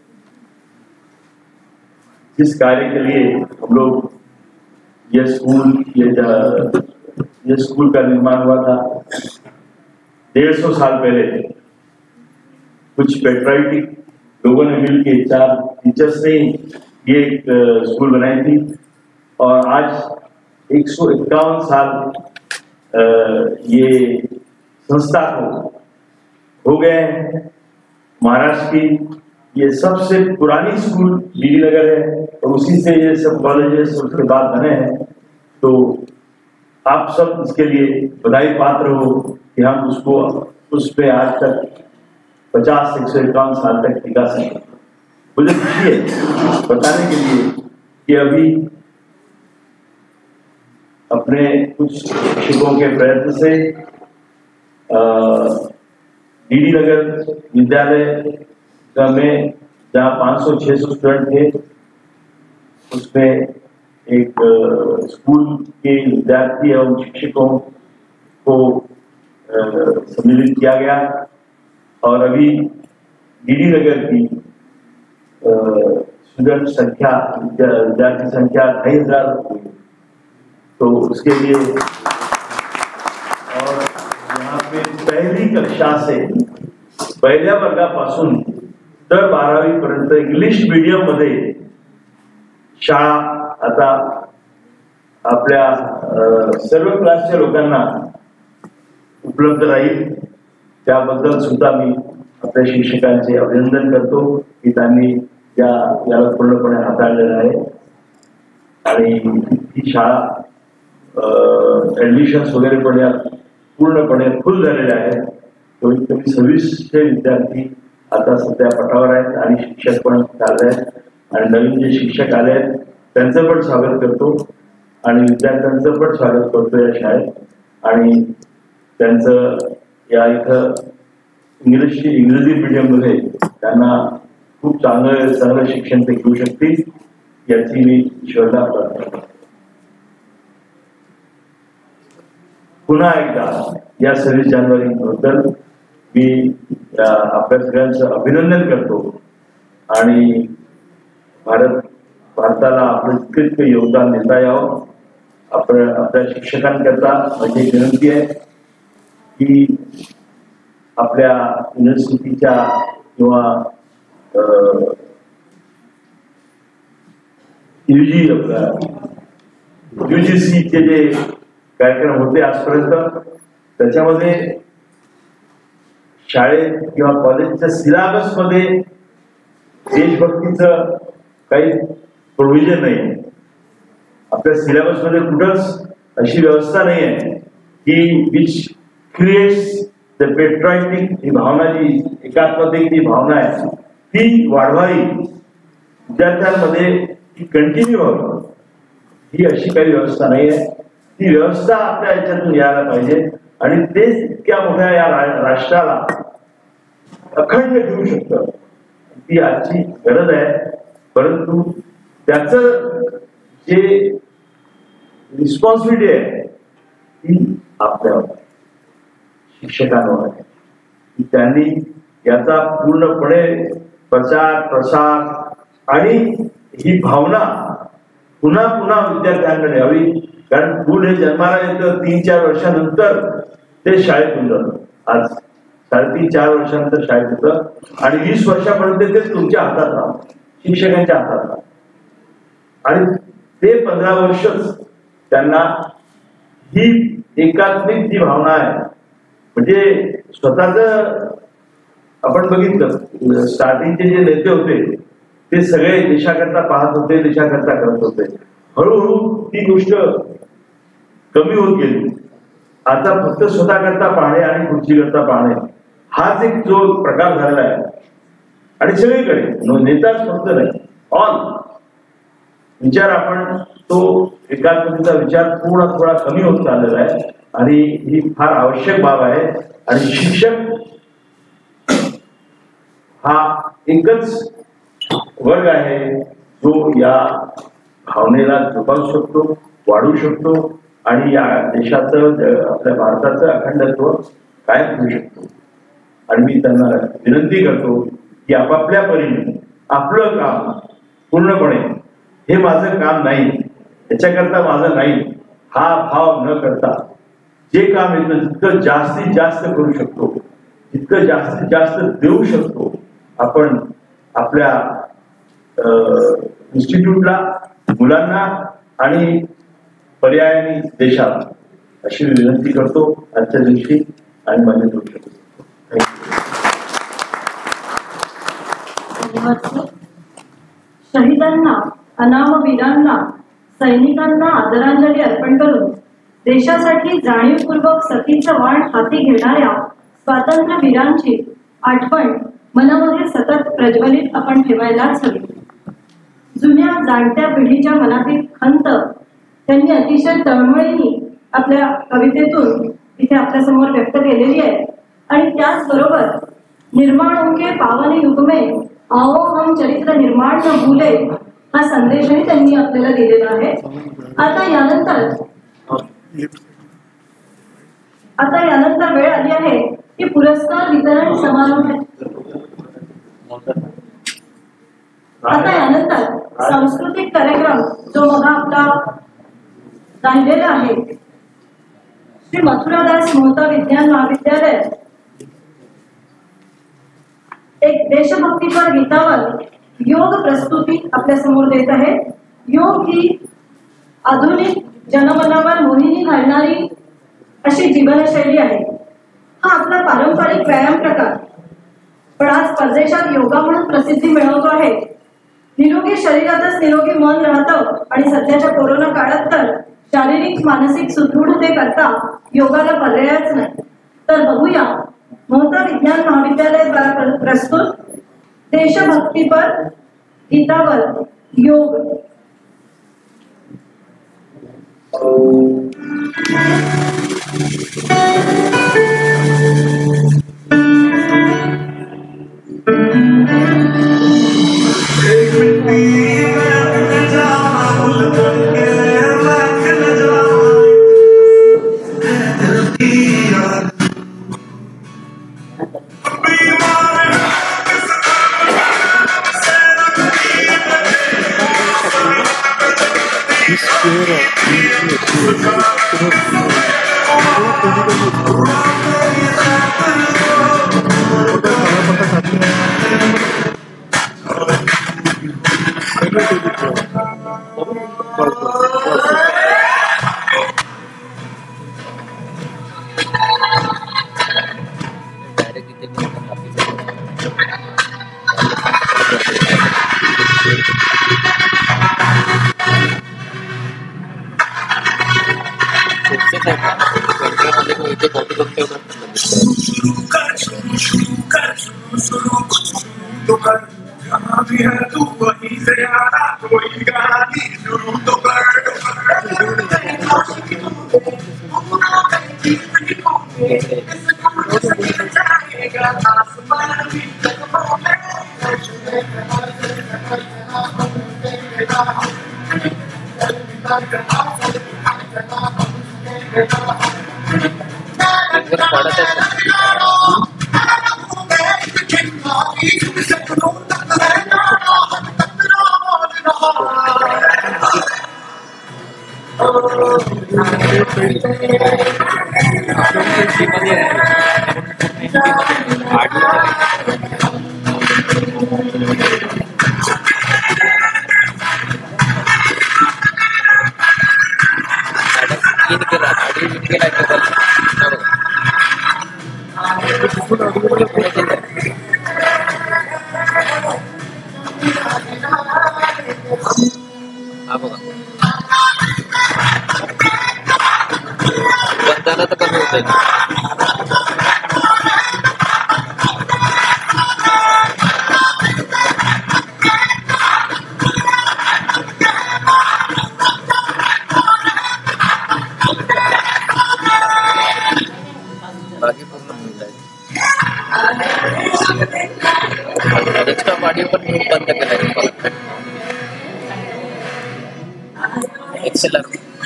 जिस कार्य के लिए हम लोग ये स्कूल ये ये स्कूल का निर्माण हुआ था डेढ़ सौ साल पहले, कुछ पेट्रियाटिक लोगों ने मिलकर, चार टीचर्स ने ये एक स्कूल बनाई थी और आज एक सौ इक्यावन साल ये संस्था को हो गए हैं। महाराष्ट्र की ये सबसे पुरानी स्कूल डीडी नगर है और उसी से ये सब कॉलेजेस उसके बाद बने हैं। तो आप सब इसके लिए बधाई पात्र हो कि हम उसको उस पे आज तक पचास एक सौ इक्यावन साल तक टिका सके। मुझे खुशी है बताने के लिए कि अभी अपने कुछ शिक्षकों के प्रयत्न से डीडी नगर विद्यालय में जहाँ पाँच सौ छह सौ स्टूडेंट थे, उसमें एक स्कूल के विद्यार्थी एवं शिक्षकों को सम्मिलित किया गया और अभी डीडी नगर की स्टूडेंट संख्या विद्यार्थी संख्या ढाई हजार हुई। तो उसके लिए और यहाँ पे पहली कक्षा से पहिल्या वर्गापासून तर बारावी पर्यंत इंग्लिश मीडियम मध्ये शाळा आता आपल्या सर्व क्लासच्या लोकांना उपलब्ध राहील। त्याबद्दल सुद्धा मी आपल्या शिक्षकांचे अभिनंदन करतो की त्यांनी या याला पूर्णपणे हाताळलेलं आहे आणि ही शाळा ऍडमिशन्स वगैरे पण या पूर्णपणे फुल झालेले आहेत। कमीत कमी सव्वीसशे विद्यार्थी आता सध्या पटावर आहेत आणि शिक्षक पण चालले आहेत आणि नवीन जे शिक्षक आले आहेत त्यांचं पण स्वागत करतो आणि विद्यार्थ्यांचं पण स्वागत करतो या शाळेत आणि त्यांचं या इथं इंग्लिश इंग्रजी मीडियम मध्ये त्यांना खूप चांगलं चांगलं शिक्षण ते घेऊ शकतील याची मी श्रद्धा करतो। पुन्हा एकदा या सव्वीस जानेवारी बद्दल मी आपल्या सगळ्यांचं अभिनंदन करतो आणि भारत भारताला आपलं तितकं योगदान देता यावं आपण आपल्या शिक्षकांकरता माझी विनंती आहे की आपल्या युनिव्हर्सिटीच्या किंवा युजी आपल्या युजीसीचे जे कार्यक्रम होते आजपर्यंत त्याच्यामध्ये शाळेत किंवा कॉलेजच्या सिलेबस मध्ये देशभक्तीचं काही प्रोव्हिजन नाही. आपल्या सिलेबस मध्ये कुठंच अशी व्यवस्था नाही आहे की विच क्रिएट्स द पेट्रॉइटिक ही भावना, जी एकात्मतेची जी भावना आहे ती वाढवावी, विद्यार्थ्यांमध्ये ती कंटिन्यू व्हावी, ही अशी काही व्यवस्था नाही आहे. ती व्यवस्था आपल्या याच्यातून यायला पाहिजे आणि तेच इतक्या मोठ्या या राष्ट्राला अखंड ठेवू शकतं. ती आजची गरज आहे. परंतु त्याचं जे रिस्पॉन्सिबिलिटी आहे ती आपल्यावर, शिक्षकांवर आहे. त्यांनी याचा पूर्णपणे प्रचार प्रसार आणि ही भावना पुन्हा पुन्हा विद्यार्थ्यांकडे यावी. कारण पूर्ण हे जन्माला येतं तीन चार वर्षानंतर ते शाळेतून जातं. आज साडेतीन चार वर्षानंतर शाळेत येतं आणि वीस वर्षापर्यंत ते तुमच्या हातात राहतं, शिक्षकांच्या हातात राहतं. आणि ते पंधरा वर्षच त्यांना ही एकात्मिक जी भावना आहे, म्हणजे स्वतःच आपण बघितलं स्टार्टिंगचे जे नेते होते ते सगळे देशाकरता पाहत होते, देशाकरता करत होते. हळूहळू ती गोष्ट कमी होत गेली. आता फक्त स्वतःकरता पाहणे आणि खुर्चीकरता पाहणे हाच एक जो प्रकार झालेला आहे. आणि सगळीकडे नेताच फक्त नाही, ऑल विचार आपण तो एकात्मतेचा विचार थोडा थोडा कमी होत चाललेला आहे आणि ही फार आवश्यक बाब आहे. आणि शिक्षक हा एकच वर्ग आहे जो या भावनेला जोपासू शकतो, वाढवू शकतो आणि या देशाचं, आपल्या भारताचं अखंडत्व कायम ठेवू शकतो. आणि मी त्यांना विनंती करतो की आपापल्या परीने आपलं काम पूर्णपणे, हे माझं काम नाही, याच्याकरता माझं नाही, हा भाव न करता जे काम येतं जितकं जास्तीत जास्त करू शकतो, जितकं जास्तीत जास्त देऊ शकतो आपण आपल्या इन्स्टिट्यूटला, मुलांना आणि पर्यायाने देशाला, अशी विनंती करतो आजच्या दिवशी. आणि माझे दोन शब्द. शहीदांना, अनामवीरांना, सैनिकांना आदरांजली अर्पण करून देशासाठी जाणीवपूर्वक सतीचं वाण हाती घेणाऱ्या स्वातंत्र्यवीरांची आठवण मनामध्ये सतत प्रज्वलित आपण ठेवायलाच हवी. जुन्या जाणत्या पिढीच्या मनातील खंत त्यांनी अतिशय तळमळीने आपल्या कवितेतून इथे आपल्या समोर व्यक्त केलेली आहे. आणि त्याचबरोबर निर्माण होके पावन युग में आओ हम चरित्र निर्माण न भूले हा संदेशही त्यांनी आपल्याला दिलेला आहे. आता यानंतर आता यानंतर वेळ आली आहे की पुरस्कार वितरण समारोह. आता यानंतर सांस्कृतिक कार्यक्रम जो मग आपला राहिलेला आहे, श्री मथुरादास मोहता विज्ञान महाविद्यालय एक देशभक्तीपर गीतावर योग प्रस्तुती आपल्या समोर देत आहे. योग ही आधुनिक जनमनावर मोहिनी घालणारी अशी जीवनशैली आहे. हा आपला पारंपरिक व्यायाम प्रकार पण आज परदेशात योगा म्हणून प्रसिद्धी मिळवतो आहे. निरोगी शरीरातच निरोगी मन राहतं आणि सध्याच्या कोरोना काळात तर शारीरिक मानसिक सुदृढतेकरता योगाला पर्यायच नाही. तर बघूया मोहता विज्ञान महाविद्यालय द्वारा प्रस्तुत देशभक्तीपर गीतावर योग. Bye. जहाँ भी है तू वहीं से आना, कोई गाना नहीं शुरू तो कर। बंधाला तर कमी होत बाकी पूर्ण मिळत आहे एक्स्ट्रा ऑडिओ पण बंद केलाय एक्सेलर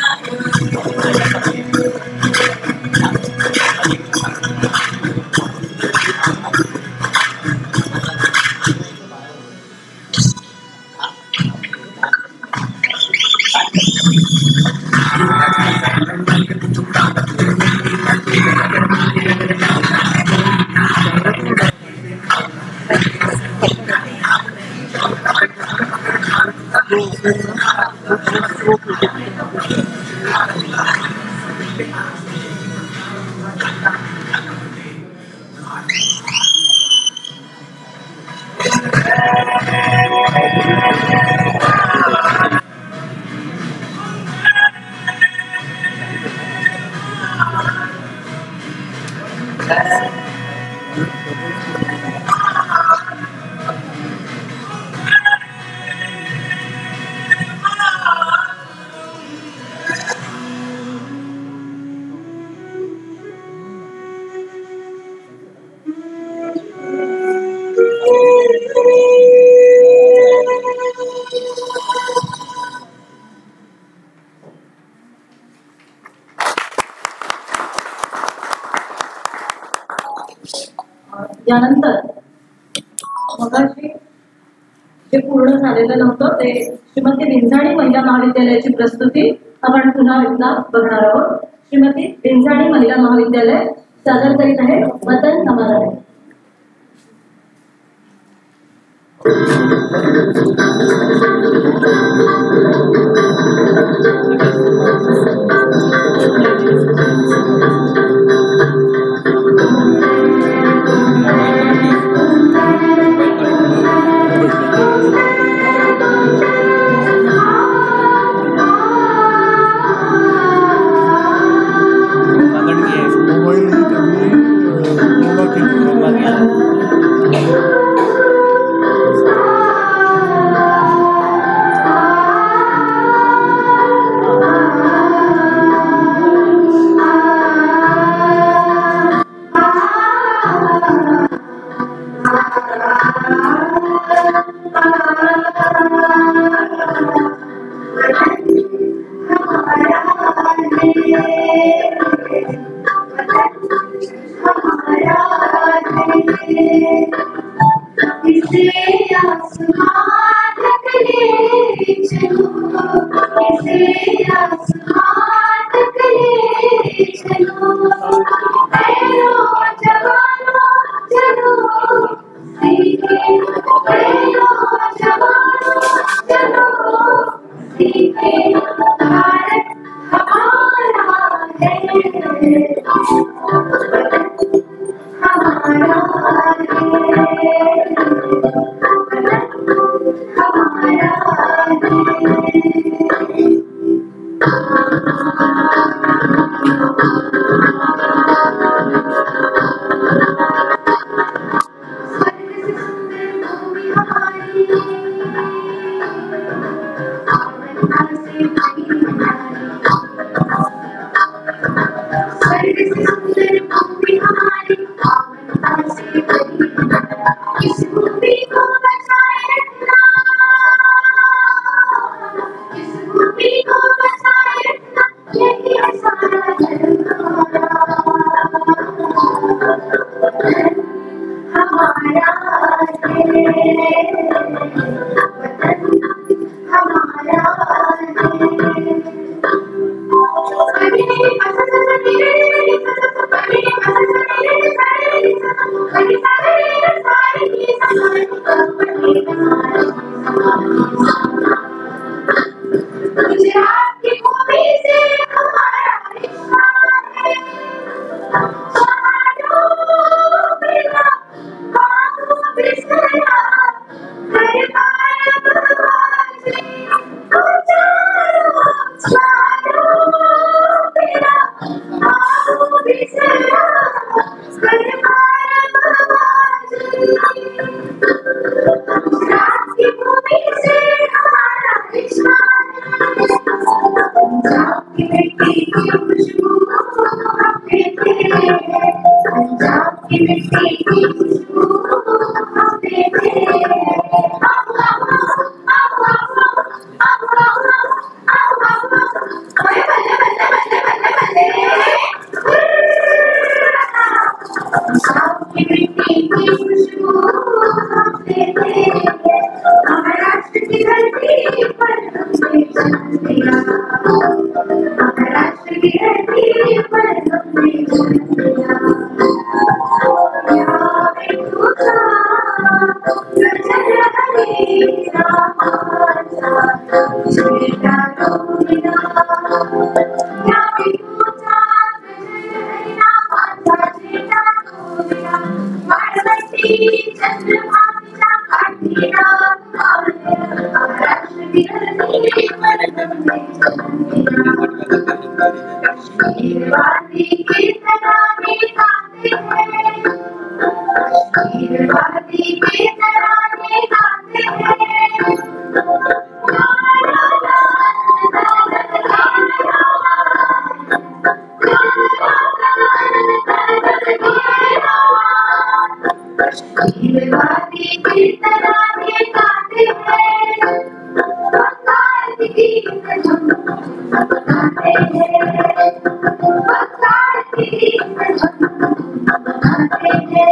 यानंतर मगाशी जे पूर्ण झालेलं नव्हतं ते श्रीमती विंझाणी महिला महाविद्यालयाची प्रस्तुती आपण पुन्हा एकदा बघणार आहोत. श्रीमती विंझाणी महिला महाविद्यालय सादर करीत आहे वतन समाधान. मोबाईल गुजरात की भूमि से हमारा रिश्ता है, चारों बिना बातों बिसरा कर पाया बाजी, चारों चारों बिना बातों बिसरा कर पाया बाजी। गुजरात की भूमि से हमारा रिश्ता, पंजाब की मिट्टी की खुशबू हम देते हैं, पंजाब की मिट्टी की खुशबू हम देते हैं। आओ आओ आओ आओ आओ आओ आओ आओ, बल्ले बल्ले बल्ले बल्ले बल्ले बल्ले, पंजाब की मिट्टी की खुशबू हम देते हैं, महाराष्ट्र की धरती पर हमने जन्म लिया, महाराष्ट्र की धरती पर हमने जन्म लिया। प्यारे तुझा गजर हरेरा आजा, छेड़ा डोमिना, प्यारे तुझा गजर हरेरा आजा, छेड़ा डोमिना, वारवती चंद्रमा पिता काटीना, महाराष्ट्र की धरती पर हमने जन्म लिया। कश्मीरवासी के तराने गाते हैं, कश्मीरवासी के तराने गाते हैं, ला ला ला ला ला ला ला, कश्मीरवासी के तराने गाते हैं, बंगाल की गीत हम गाते हैं, बंगाल की गीत हम गाते हैं।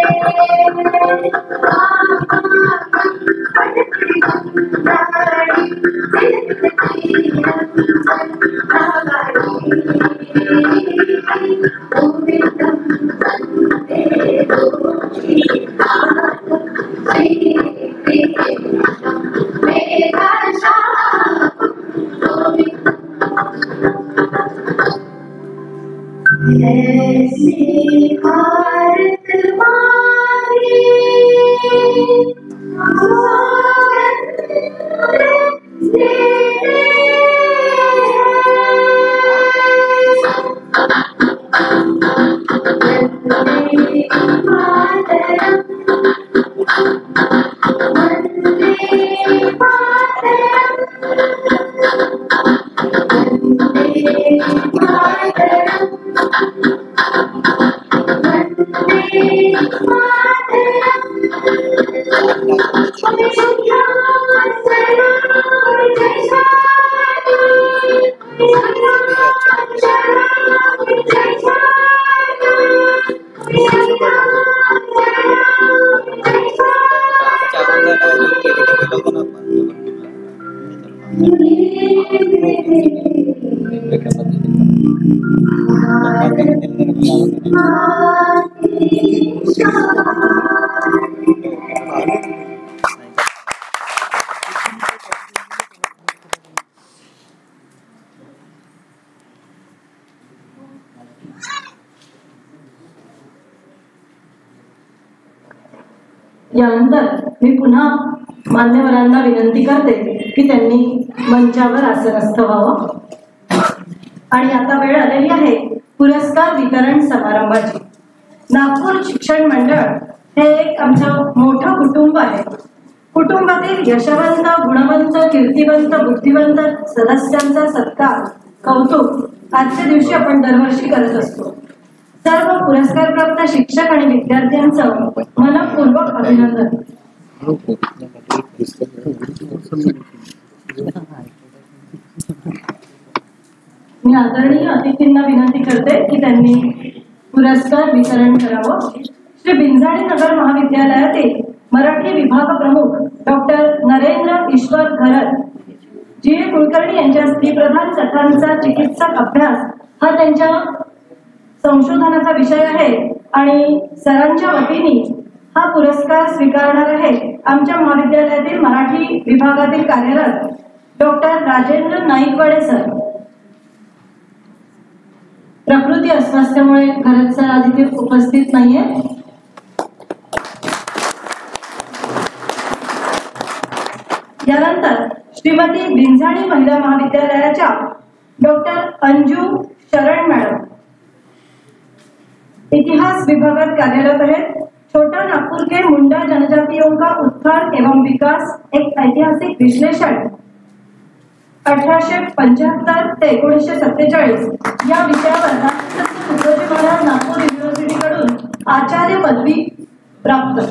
ऐसे भारत मांगे यानंतर मी पुन्हा मान्यवरांना विनंती करते की त्यांनी मंचावर आसनस्थ व्हावं आणि आता वेळ आलेली आहे पुरस्कार वितरण समारंभाची। नागपूर शिक्षण मंडळ हे एक आमचं मोठं कुटुंब आहे। कुटुंबातील यशवंत, गुणवंत, कीर्तिवंत, बुद्धिवंत सदस्यांचा सत्कार, कौतुक आजच्या दिवशी आपण दरवर्षी करत असतो। सर्व पुरस्कार प्राप्त शिक्षक आणि विद्यार्थ्यांचं मनपूर्वक अभिनंदन। मी आदरणीय अतिथींना विनंती करते की त्यांनी पुरस्कार वितरण करावं। श्री बिंजाडी नगर महाविद्यालयातील मराठी विभाग प्रमुख doctor Narendra Ishwar Gharat G A Kulkarni यांच्या स्त्रीप्रधान कथांचा चिकित्सक अभ्यास हा त्यांच्या संशोधनाचा विषय आहे आणि सरांच्या वतीने हा पुरस्कार स्वीकारणार आहे आमच्या महाविद्यालयातील मराठी विभागातील कार्यरत डॉक्टर राजेंद्र नाईकवाडे सर. प्रकृती अस्वास्थ्यामुळे खरंच सर आज इथे उपस्थित नाहीये. यानंतर श्रीमती बिंझाणी महिला महाविद्यालयाच्या डॉक्टर अंजू शरण मॅडम इतिहास विभागात कार्यरत आहेत. छोटा नागपुर के मुंडा जनजातियों का उत्थान एवं विकास एक ऐतिहासिक विश्लेषण अठराशे पंच्याहत्तर ते एकोणीसशे सत्तेचाळीस या विषयावर राष्ट्रसंत तुकडोजी महाराज नागपूर युनिव्हर्सिटीकडून आचार्य पदवी प्राप्त.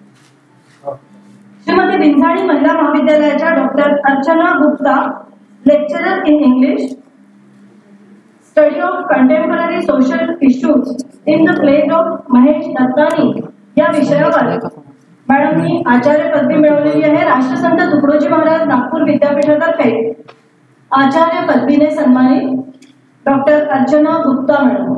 श्रीमती बिंझाणी महिला महाविद्यालयाच्या doctor Archana Gupta lecturer in English study of contemporary social issues in the plays of Mahesh Dattani या विषयावर मॅडमनी आचार्य पदवी मिळवलेली आहे. राष्ट्रसंत तुकडोजी महाराज नागपूर विद्यापीठातर्फे आचार्य पदवीने सन्मानित डॉक्टर अर्चना गुप्ता मॅडम.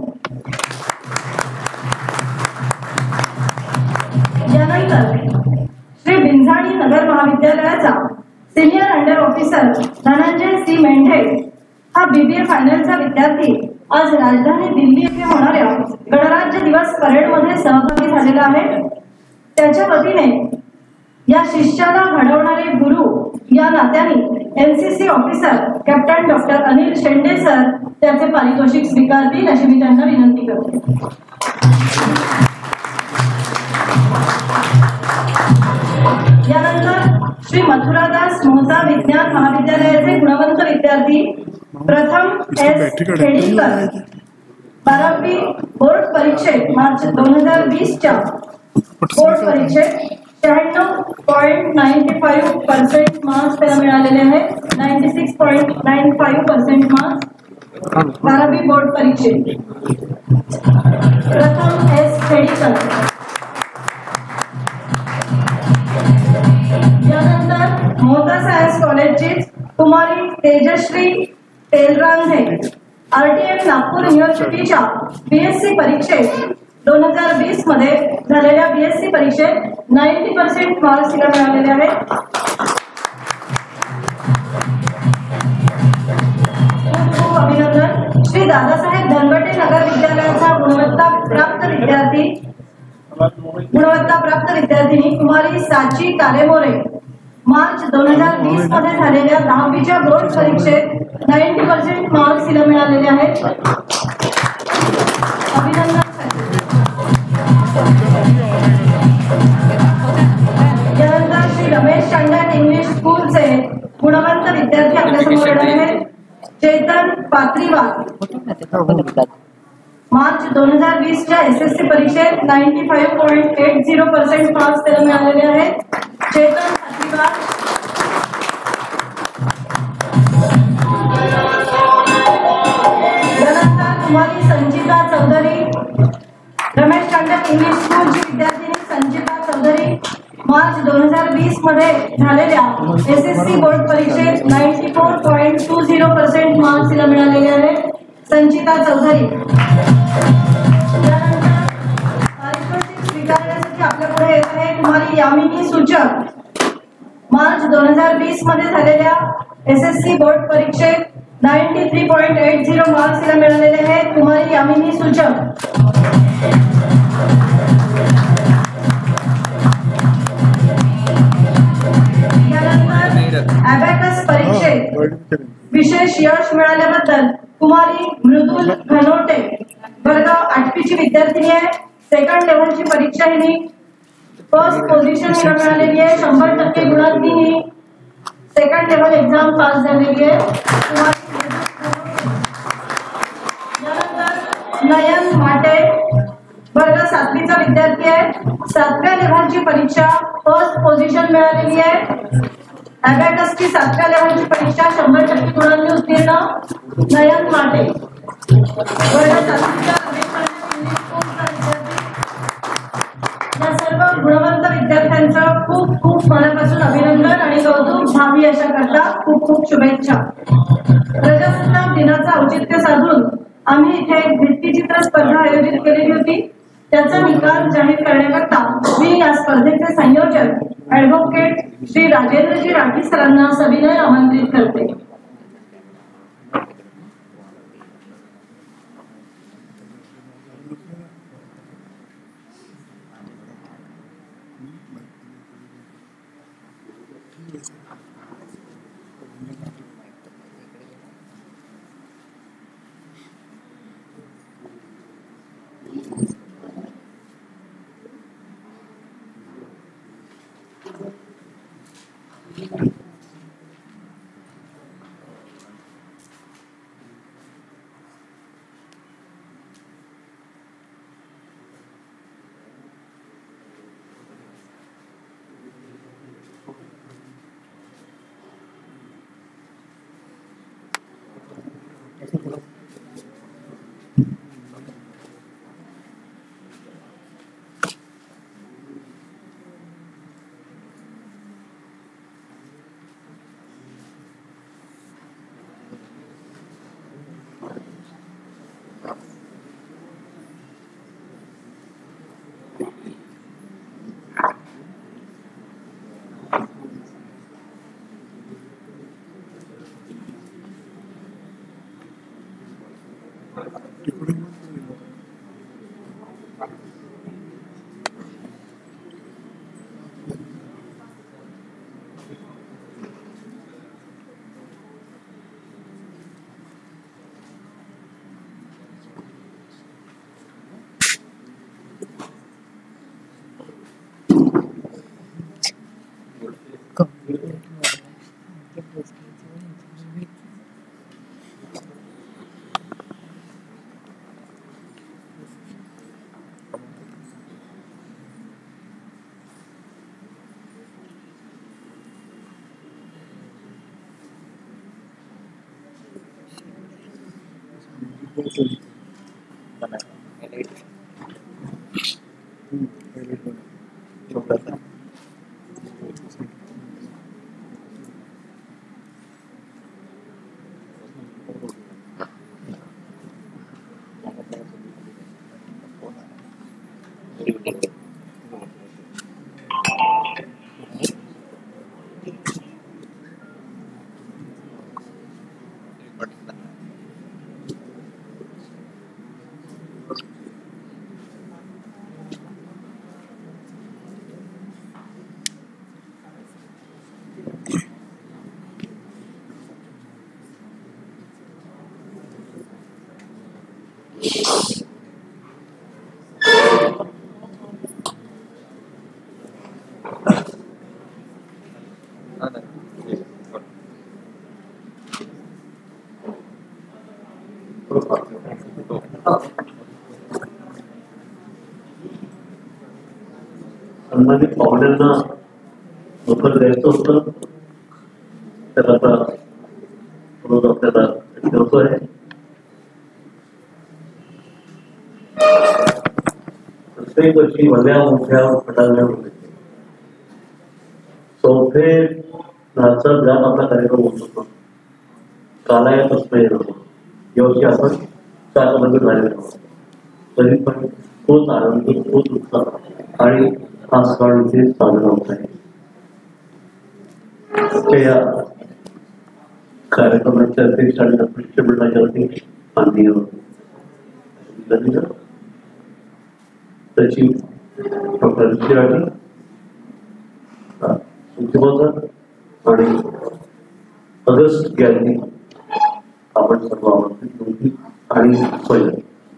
यानंतर श्री बिंझाणी नगर महाविद्यालयाचा senior under officer Dhananjay C Mendhe हा बीबीए फायनलचा विद्यार्थी आज राजधानी दिल्ली येथे होणाऱ्या गणराज्य दिवस परेडमध्ये सहभागी झालेला आहे. त्याच्या वतीने या शिष्याला घडवणारे गुरु या नात्याने NCC officer captain doctor Anil Shende sir त्याचे पारितोषिक स्वीकारतील अशी मी त्यांना विनंती करते. यानंतर श्री मथुरादास मोहता विज्ञान महाविद्यालयाचे गुणवंत विद्यार्थी प्रथम एस खेडीकर बारावी बोर्ड परीक्षेत मार्च दोन हजार वीस च्या बोर्ड परीक्षेत शहाण्णव point ninety five percent marks त्याला मिळालेले आहेत. Ninety six point nine five percent marks बारावी बोर्ड परीक्षेत. प्रथम एस खेडीकर. यानंतर मोहता सायन्स कॉलेजची कुमारी तेजश्री तेलरांधे आरटीएम नागपूर युनिव्हर्सिटीच्या बीएससी परीक्षेत दोन हजार वीस मध्ये झालेल्या बीएससी परीक्षेत नाईन्टी पर्सेंट मार्क्स तिला मिळालेले आहेत. खूप खूप अभिनंदन. श्री दादासाहेब धनवटे नगर विद्यालयाचा गुणवत्ता प्राप्त विद्यार्थी गुणवत्ता प्राप्त विद्यार्थिनी कुमारी साची कारेमोरे मार्च दोन हजार वीस मध्ये झालेल्या दहावीच्या बोर्ड परीक्षेत नाईन्टी पर्सेंट मार्क्स तिला मिळालेले आहेत. अभिनंदन. यानंतर श्री रमेश चांडक इंग्लिश स्कूलचे गुणवंत विद्यार्थी आपल्यासमोर येणार आहेत. चेतन पात्रीवार मार्च दोन हजार वीस च्या एस एस सी परीक्षेत ninety five point eight zero percent marks त्याला मिळालेले आहेत. चेतन पात्रीवार. यानंतर कुमारी संचिता चौधरी रमेश चांडक इंग्लिश स्कूलची विद्यार्थिनी संचिता चौधरी मार्च दोन हजार वीस मध्ये झालेल्या एस एस सी बोर्ड परीक्षेत ninety four point two zero percent marks तिला मिळालेले आहेत. संचिता चौधरी. त्यानंतर पारितोषिक स्वीकारण्यासाठी आपल्या पुढे येत आहे कुमारी यामिनी सूचक मार्च दोन हजार वीस मध्ये झालेल्या एस एस सी बोर्ड परीक्षेत ninety three point eight zero marks तिला मिळालेले आहेत. कुमारी यामिनी सूचक. अबॅकस परीक्षेत विशेष यश मिळाल्याबद्दल कुमारी मृदुल घनोटे वर्गाव आठवीची विद्यार्थिनी आहे. सेकंड लेव्हलची परीक्षा हिने फर्स्ट पोझिशन हिला मिळालेली आहे. शंभर टक्के गुणांनी ही सेकंड लेव्हल एक्झाम पास झालेली आहे. यानंतर नयन माटे वर्ग सातवीचा विद्यार्थी आहे. सातव्या लेव्हलची परीक्षा फर्स्ट पोझिशन मिळालेली आहे. अबॅकसची सातव्या लेव्हलची परीक्षा शंभर टक्के गुणांनी उत्तीर्ण नयन माटे वर्ग सातवीचा या सर्व गुणवंत विद्यार्थ्यांचं खूप खूप मनापासून अभिनंदन आणि कौतुक. भावी यशा करता खूप खूप शुभेच्छा. प्रजासत्ताक दिनाचं औचित्य साधून आम्ही इथे एक भित्तिचित्र स्पर्धा आयोजित केलेली होती. त्याचा निकाल जाहीर करण्याकरता मी या स्पर्धेचे संयोजक ऍडव्होकेट श्री राजेंद्रजी राठी सरांना सविनय आमंत्रित करते. संबंधित पाहुण्यांना मोफत द्यायचं होतं, त्याला आता रोज आपल्याला ठेवतो आहे. प्रत्येक वर्षी भल्या मोठ्या फटाक्या होते. चौथे नाचत जात आपला कार्यक्रम होत होता. कालायतच नाही यावर्षी आपण चारमध्ये झालेला आहोत. तरी पण तोच आनंद, तोच उत्साह आणि हा सण इथे साजरा होत आहे. या कार्यक्रमाच्या अध्यक्ष आणि प्रशिक्षण मंडळाच्या अध्यक्ष माननीय सचिव डॉक्टर राठी आणि ऑगस्ट गॅलरी आपण सर्व आमंत्रित होती आणि पहिलं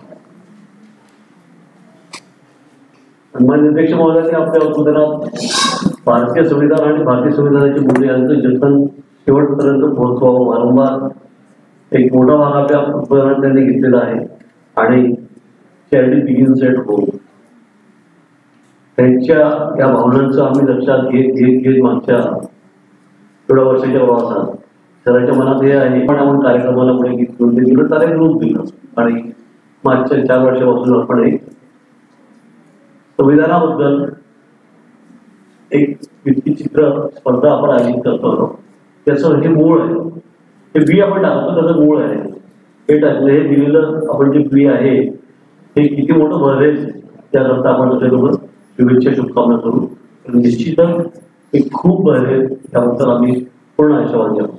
सन्मान्य अध्यक्ष महोदयांनी आपल्या उद्बोधनात भारतीय संविधान आणि भारतीय संविधानाची मूल्य यांचं जतन शेवटपर्यंत पोहोचवावं वारंवार एक मोठा भाग आपल्या उद्बोधनात त्यांनी घेतलेला आहे आणि चॅरिटी बिगिन्स एट होम. त्यांच्या या भावनांचं आम्ही लक्षात घेत घेत घेत मागच्या थोड्या वर्षाच्या प्रवासात शहराच्या मनात हे आहे पण आपण कार्यक्रमाला पुढे घेऊन दिलं त्याला रूप दिलं आणि मागच्या चार वर्षापासून आपण एक संविधानाबद्दल एक व्यक्तिचित्र स्पर्धा आपण आयोजित करतो. त्याचं हे मूळ आहे, हे बी आपण टाकतो त्याचं मूळ आहे. हे टाकलं हे दिलेलं आपण जे बी आहे हे किती मोठं भरेल त्याकरता आपण त्याच्याबरोबर शुभेच्छा शुभकामना करू. निश्चितच ते खूप बरे आहेत, त्याबद्दल आम्ही पूर्ण आशावादी आहोत.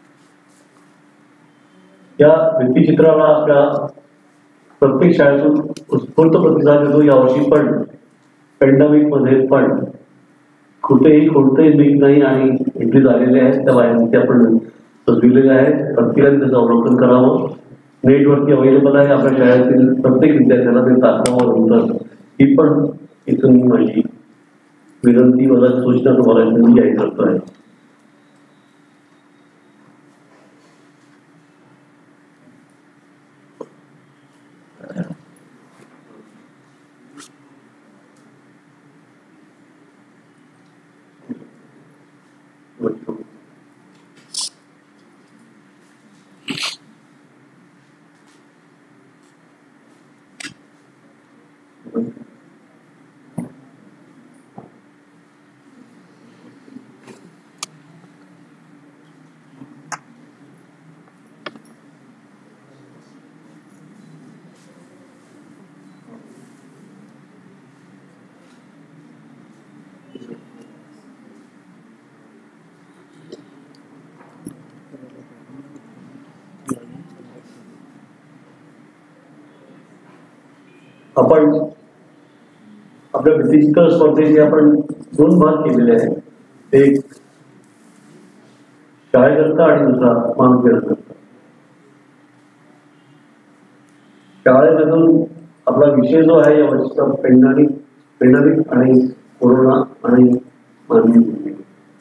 या व्यक्तिचित्राला आपल्या प्रत्येक शाळेतून उत्स्फूर्त प्रतिसाद येतो. यावर्षी पण पॅन्डेमिक मध्ये पण कुठेही कोणतेही लीक नाही आणि एंट्री झालेले आहेत त्या बाहेर आपण सजविलेले आहेत. प्रत्येकाने त्याचं अवलोकन करावं. नेटवरती अवेलेबल आहे आपल्या शाळेतील प्रत्येक विद्यार्थ्यांना ते दाखवावं. नंतर ही पण इथून माझी विनंती मला सूचना तुम्हाला मी जाहीर करतो आहे. आपण आपल्या फिजिकल स्पर्धेचे आपण दोन भाग केलेले आहेत. एक शाळेकरता आणि दुसरा महाविद्यालयाकरता. शाळेमधून आपला विषय जो आहे या वर्षीचा पेंडेमिक पेंडेमिक आणि कोरोना आणि मानवी.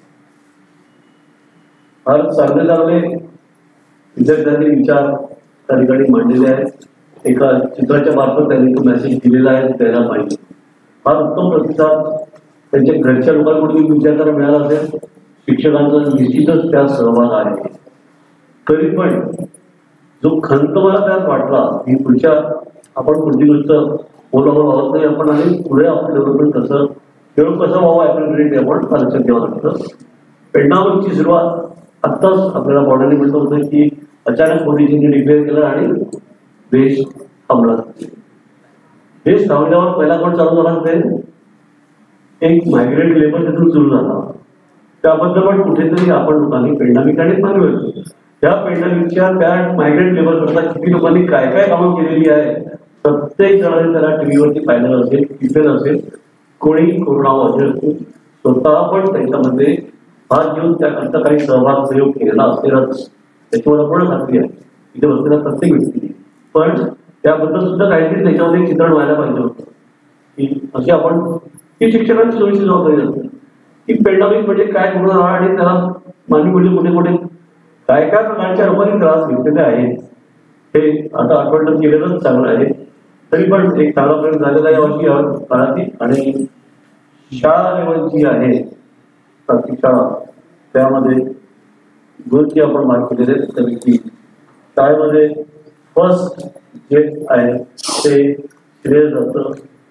फार चांगले चांगले विद्यार्थ्यांनी विचार त्या ठिकाणी मांडलेले आहेत. एका चित्राच्या मार्फत त्यांनी तो मेसेज दिलेला आहे द्यायला पाहिजे. फार उत्तम प्रतिसाद त्यांच्या घरच्या लोकांकडून विद्यार्थ्यांना मिळाला असेल. शिक्षकांचा निश्चितच त्यात सहभाग आहे. तरी पण जो खंत मला त्यात वाटला की पुढच्या आपण पुढची गोष्ट बोलावं व्हावत नाही आपण आणि पुढे आपण डेव्हलपमेंट कसं खेळून कसं व्हावं ऍप्रिलिटी आपण लक्षात घ्यावं लागतं. पेंडावरची सुरुवात आत्ताच आपल्याला बॉर्डरने म्हणत होतं की अचानक मोदीजींनी डिक्लेअर केलं आणि देश थांबला. देश थांबल्यावर पहिला कोण चालू झाला ते एक मायग्रेट लेबर तिथून सुरू झाला. त्याबद्दल पण कुठेतरी आपण लोकांनी पेंडेमिक आणि मानवलं. त्या पेंडेमिकच्या त्या मायग्रेट लेबर करता किती लोकांनी काय काय कामं केलेली आहे प्रत्येक जणांनी त्याला टीव्हीवरती पाहिलेलं असेल किती असेल. कोणी कोरोना वॉरियर्स स्वतः पण त्याच्यामध्ये भाग घेऊन त्याकरता काही सहभाग प्रयोग केलेला असेलच त्याच्यावर पूर्ण खात्री आहे. इथे बसलेला प्रत्येक व्यक्ती पण त्याबद्दल सुद्धा काहीतरी त्याच्यामध्ये चित्रण व्हायला पाहिजे होतं की असे आपण ही शिक्षणाची सोयीची जबाबदारी असते की पेंडेमिक म्हणजे काय पूर्ण राहा आणि त्याला मानवी म्हणजे कुठे कुठे काय काय प्रकारच्या लोकांनी त्रास घेतलेले आहेत हे आता आठवण केलेलंच चांगलं आहे. तरी पण एक चांगला प्रयोग झालेला आहे यावर्षी या काळातील. आणि शाळा लेवल जी आहे प्राथमिक शाळा त्यामध्ये दोन जे आपण मार्क केलेले त्यापैकी शाळेमध्ये फर्स्ट जे आहे ते श्रेय जातं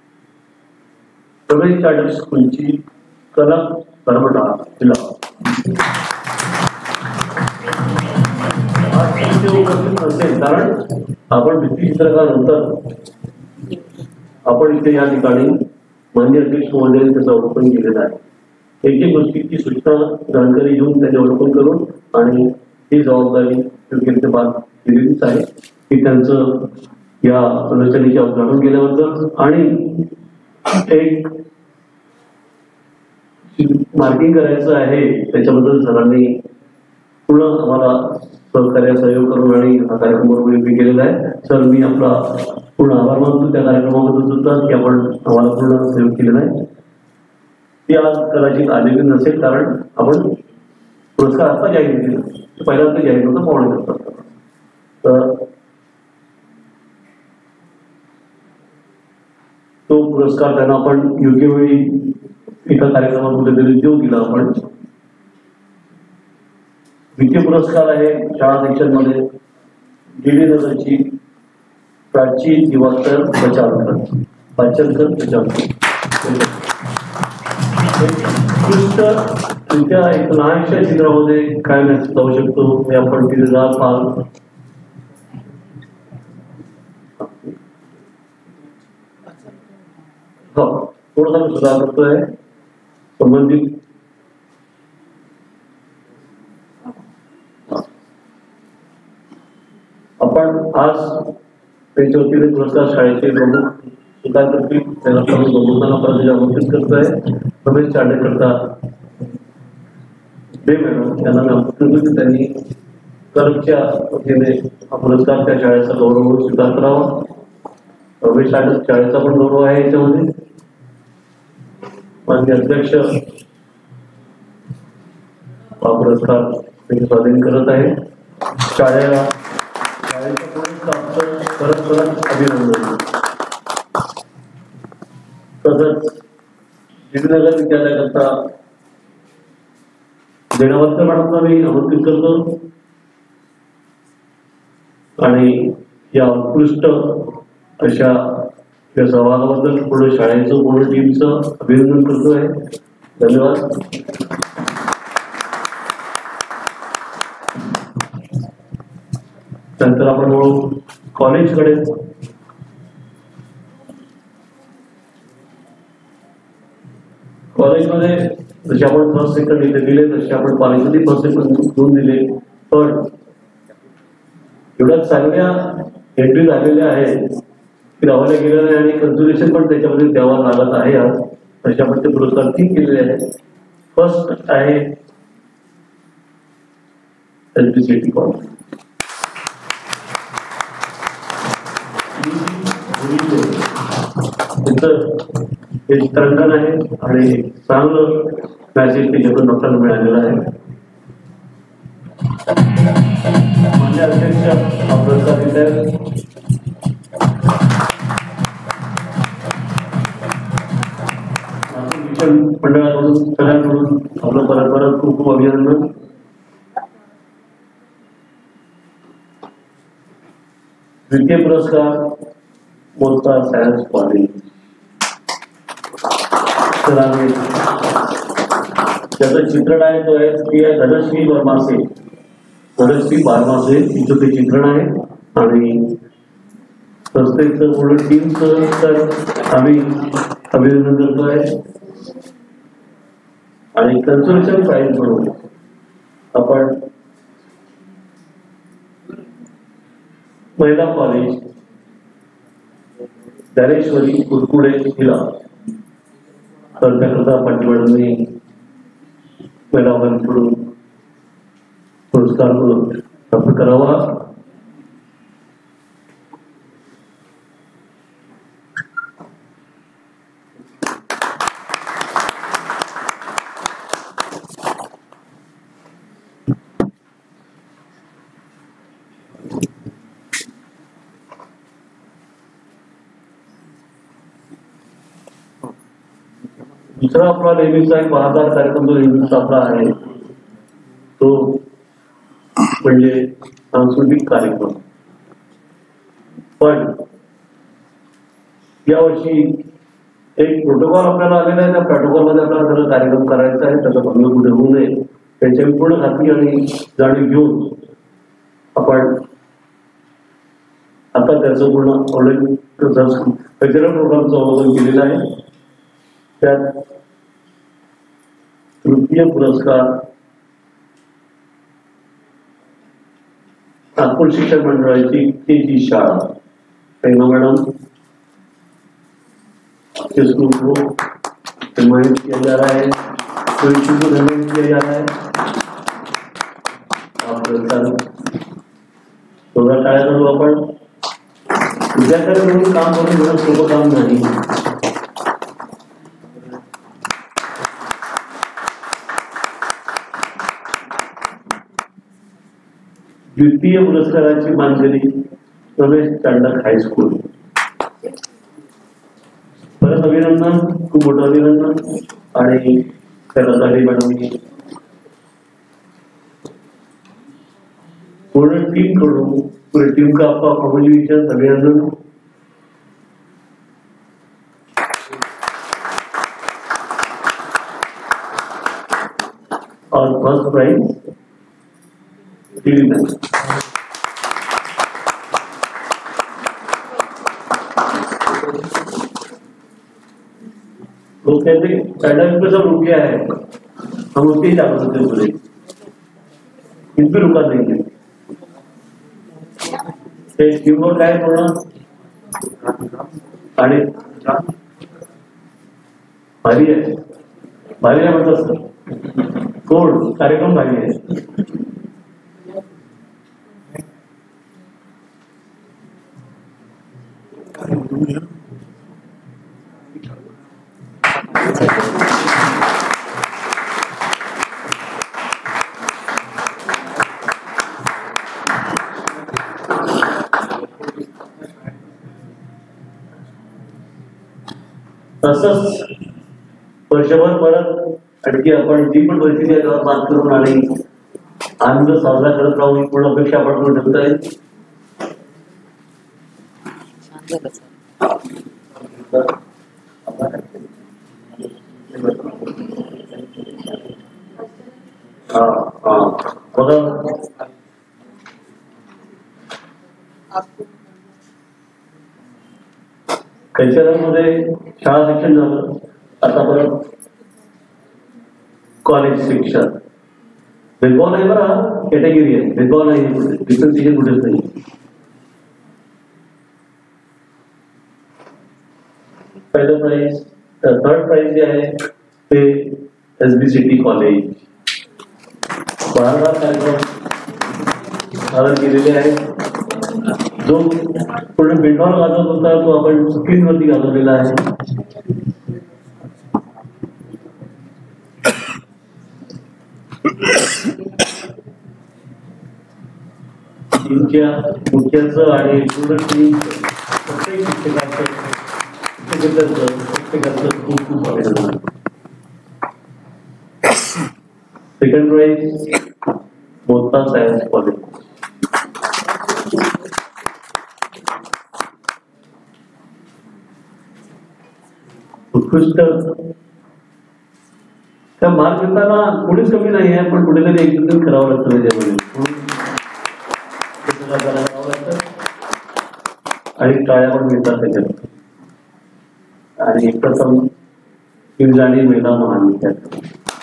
प्रवेश चार्टर स्कूलची कनक करमटा तिला. उपस्थित नसेल कारण आपण भित्तीचित्रकानंतर आपण इथे या ठिकाणी मान्य अध्यक्ष महोदयांनी त्याचं अवलोकन केलेलं आहे. एक एक गोष्टीची सूचना जानकारी घेऊन त्याचे अवलोकन करून आणि ही जबाबदारी योग्य बाद केलेलीच आहे की त्यांचं या प्रदर्शनीचे उद्घाटन केल्याबद्दल आणि एक मार्किंग करायचं आहे त्याच्याबद्दल सरांनी पूर्ण आम्हाला सहकार्य सहयोग करून आणि हा कार्यक्रम बरोबर केलेला आहे. सर मी आपला पूर्ण आभार मानतो त्या कार्यक्रमाबद्दल सुद्धा की आपण आम्हाला पूर्ण सहयोग केलेला आहे. ती आज कदाचित आलेली नसेल कारण आपण पुरस्कार आता जाहीर केला पहिल्यांदा जाहीर होतं पावणे करतात. तर तो पुरस्कार त्यांना आपण योग्य वेळी एका कार्यक्रमात कुठेतरी देऊ दिला. आपण द्वितीय पुरस्कार आहे शाळा सेक्शन मध्ये डी नगरची प्राची दिवाकर बचावकर पाचनकर बचावकर. उत्कृष्टरित्या एक लहानशा चित्रामध्ये काय मेसेज जाऊ शकतो हे आपण दिलेला फार हो थोडासा सुधार करतोय. संबंधित आपण आज त्यांच्या वतीने पुरस्कार शाळेचे प्रमुख सुद्धा करतील त्यांना प्रमुखांना परत आमंत्रित करतोय. रमेश चांडेकरता दे मॅडम त्यांना मी आमंत्रित त्यांनी कर्मच्या वतीने हा पुरस्कार त्या शाळेचा गौरव म्हणून स्वीकार करावा. रमेश शाळेचा पण गौरव आहे याच्यामध्ये. माननीय अध्यक्ष हा पुरस्कार स्वाधीन करत आहे. शाळेला परत परत अभिनंदन. तसंच विजयनगर विद्यालयाकरता देणावरकर मॅडमला मी आमंत्रित करतो आणि या उत्कृष्ट अशा या सहभागाबद्दल पूर्ण शाळेचं पूर्ण टीमचं अभिनंदन करतोय. धन्यवाद. नंतर आपण कॉलेजकडे. कॉलेजमध्ये जसे आपण फर्स्ट सेकंड इथे दिले तसे आपण कॉलेजमध्ये फर्स्ट सेकंड दोन दिले. पण एवढ्या चांगल्या एंट्री झालेल्या आहेत की राहायला गेलेलं आहे आणि कन्सुलेशन पण त्याच्यामध्ये द्यावं लागत आहे. आज तसे आपण ते पुरस्कार तीन केलेले आहेत. फर्स्ट आहे एलपीसीटी कॉलेज. हे चित्रांकन आहे आणि चांगलं मॅसेज त्याच्याकडून डॉक्टरला मिळालेलं आहे. माझे अध्यक्ष हा पुरस्कार देत आहेत. शिक्षण मंडळाकडून सगळ्यांकडून आपलं परत परत खूप खूप अभिनंदन. द्वितीय पुरस्कार मोर्चा सायन्स कॉलेज. त्याचं चित्रण आहे तो आहे की धनश्री बर्मासे. धनश्री बारमासे तिचं ते चित्रण आहे आणि संस्थेचं पूर्ण टीमचं तर आम्ही अभिनंदन करतोय. आणि कन्सोलेशन प्राईज म्हणून आपण महिला कॉलेज ज्ञानेश्वरी कुरकुडे हिला तर त्याकरता पाटीवाडीने महिला कॉलेजकडून पुरस्कार प्राप्त करावा. दुसरा आपला नेहमीचा एक महादार कार्यक्रम जो नेहमीचा आपला आहे तो म्हणजे सांस्कृतिक कार्यक्रम. पण यावर्षी एक प्रोटोकॉल आपल्याला आलेला आहे. त्या प्रोटोकॉल मध्ये आपल्याला सगळं कार्यक्रम करायचा आहे. त्याचा भंग कुठे होऊ नये त्याच्या पूर्ण खात्री आणि जाणीव घेऊन आपण आता त्याचं पूर्ण ऑलरेडी कल्चरल प्रोग्रामचं अवलोकन केलेलं आहे. त्यात तृतीय पुरस्कार नागपूर शिक्षण मंडळाची के जी शाळा रेणा मॅडम सम्मानित किया जा रहा है. धन्यवाद किया जा रहा है. थोडा टाळ्या करू आपण. विद्यार्थ्यांना म्हणून काम करून घेणं सोपं काम नाही. द्वितीय पुरस्काराची मानकरी रमेश चांडक हायस्कूल. परत अभिनंदन, खूप मोठं अभिनंदन. आणि त्याला मॅडमनी पूर्ण टीम कडून पूरी टीम का आपका कॉन्ग्रेचुलेशन, अभिनंदन. और फर्स्ट प्राइज टीवी में लोग कहते पैदल पे सब रुक गया है, हम उसके ही जाकर सकते बोले, इन पे रुका देंगे. ते स्कीमवर काय पूर्ण आणि भारी आहे भारी आहे म्हणतात सर कोड कार्यक्रम भारी आहे. तसंच वर्षभर परत आणखी आपण जी पण परिस्थिती आहे त्यावर मात करून आणि आनंद साजरा करत राहू ही पूर्ण अपेक्षा आपण करू शकता येईल. हा हा बघा कल्चरमध्ये शाळा शिक्षण झालं आता परत कॉलेज शिक्षण भेदभाव नाही बरा कॅटेगरी आहे भेदभाव नाही डिफरन्सिएशन कुठेच नाही. पहिलं प्राइज थर्ड प्राइज जे आहे ते S B C T college बारा कार्यक्रम सादर केलेले आहेत. जो पूर्ण भेदभाव गाजवत होता तो आपण स्क्रीनवरती गाजवलेला आहे. टीमच्या मुख्याचं आणि पूर्ण टीम प्रत्येक शिक्षकाचं शिक्षकाचं प्रत्येकाचं खूप खूप अभिनंदन. Second prize Mota science college. उत्कृष्ट त्या मार्क देताना कोणीच कमी नाही आहे पण कुठेतरी एकदम करावं लागतं त्याच्यामध्ये करावं लागतं आणि टाळ्या पण मिळतात त्याच्यात. आणि प्रथम किंजाणी महिला महाविद्यालय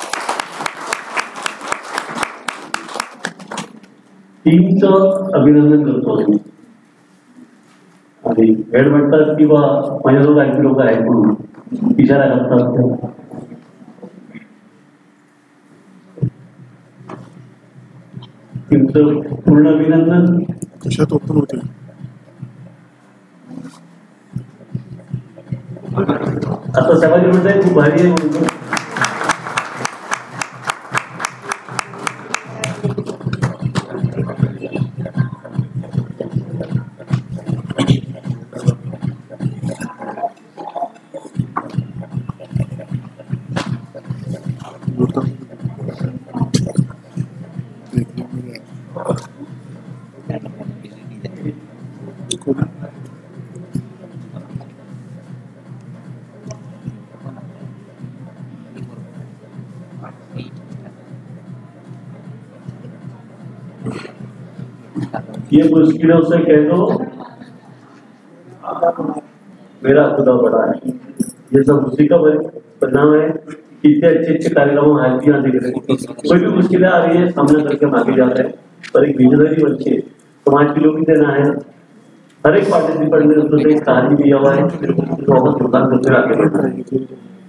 टीमचं अभिनंदन करतो आम्ही. आणि हेड म्हणतात किंवा माझ्याजवळ आणखी लोक आहेत म्हणून इशारा करतात. तुमचं पूर्ण अभिनंदन. कशात ओपन होते आता समाज म्हणताय खूप भारी आहे म्हणतो. ये मुश्किलों से कह दो मेरा खुदा बड़ा है. ये सब उसी का परिणाम है. कितने अच्छे अच्छे कार्यक्रम आज भी यहाँ दिख रहे हैं. कोई भी मुश्किलें आ रही है सामने करके हम आगे जा रहे हैं. पर एक विजनरी बच्चे समाज के लोग भी देना है. हर एक पार्टिसिपेंट ने उसको एक कार्य दिया हुआ है तो बहुत योगदान करते आगे बढ़ रहे हैं.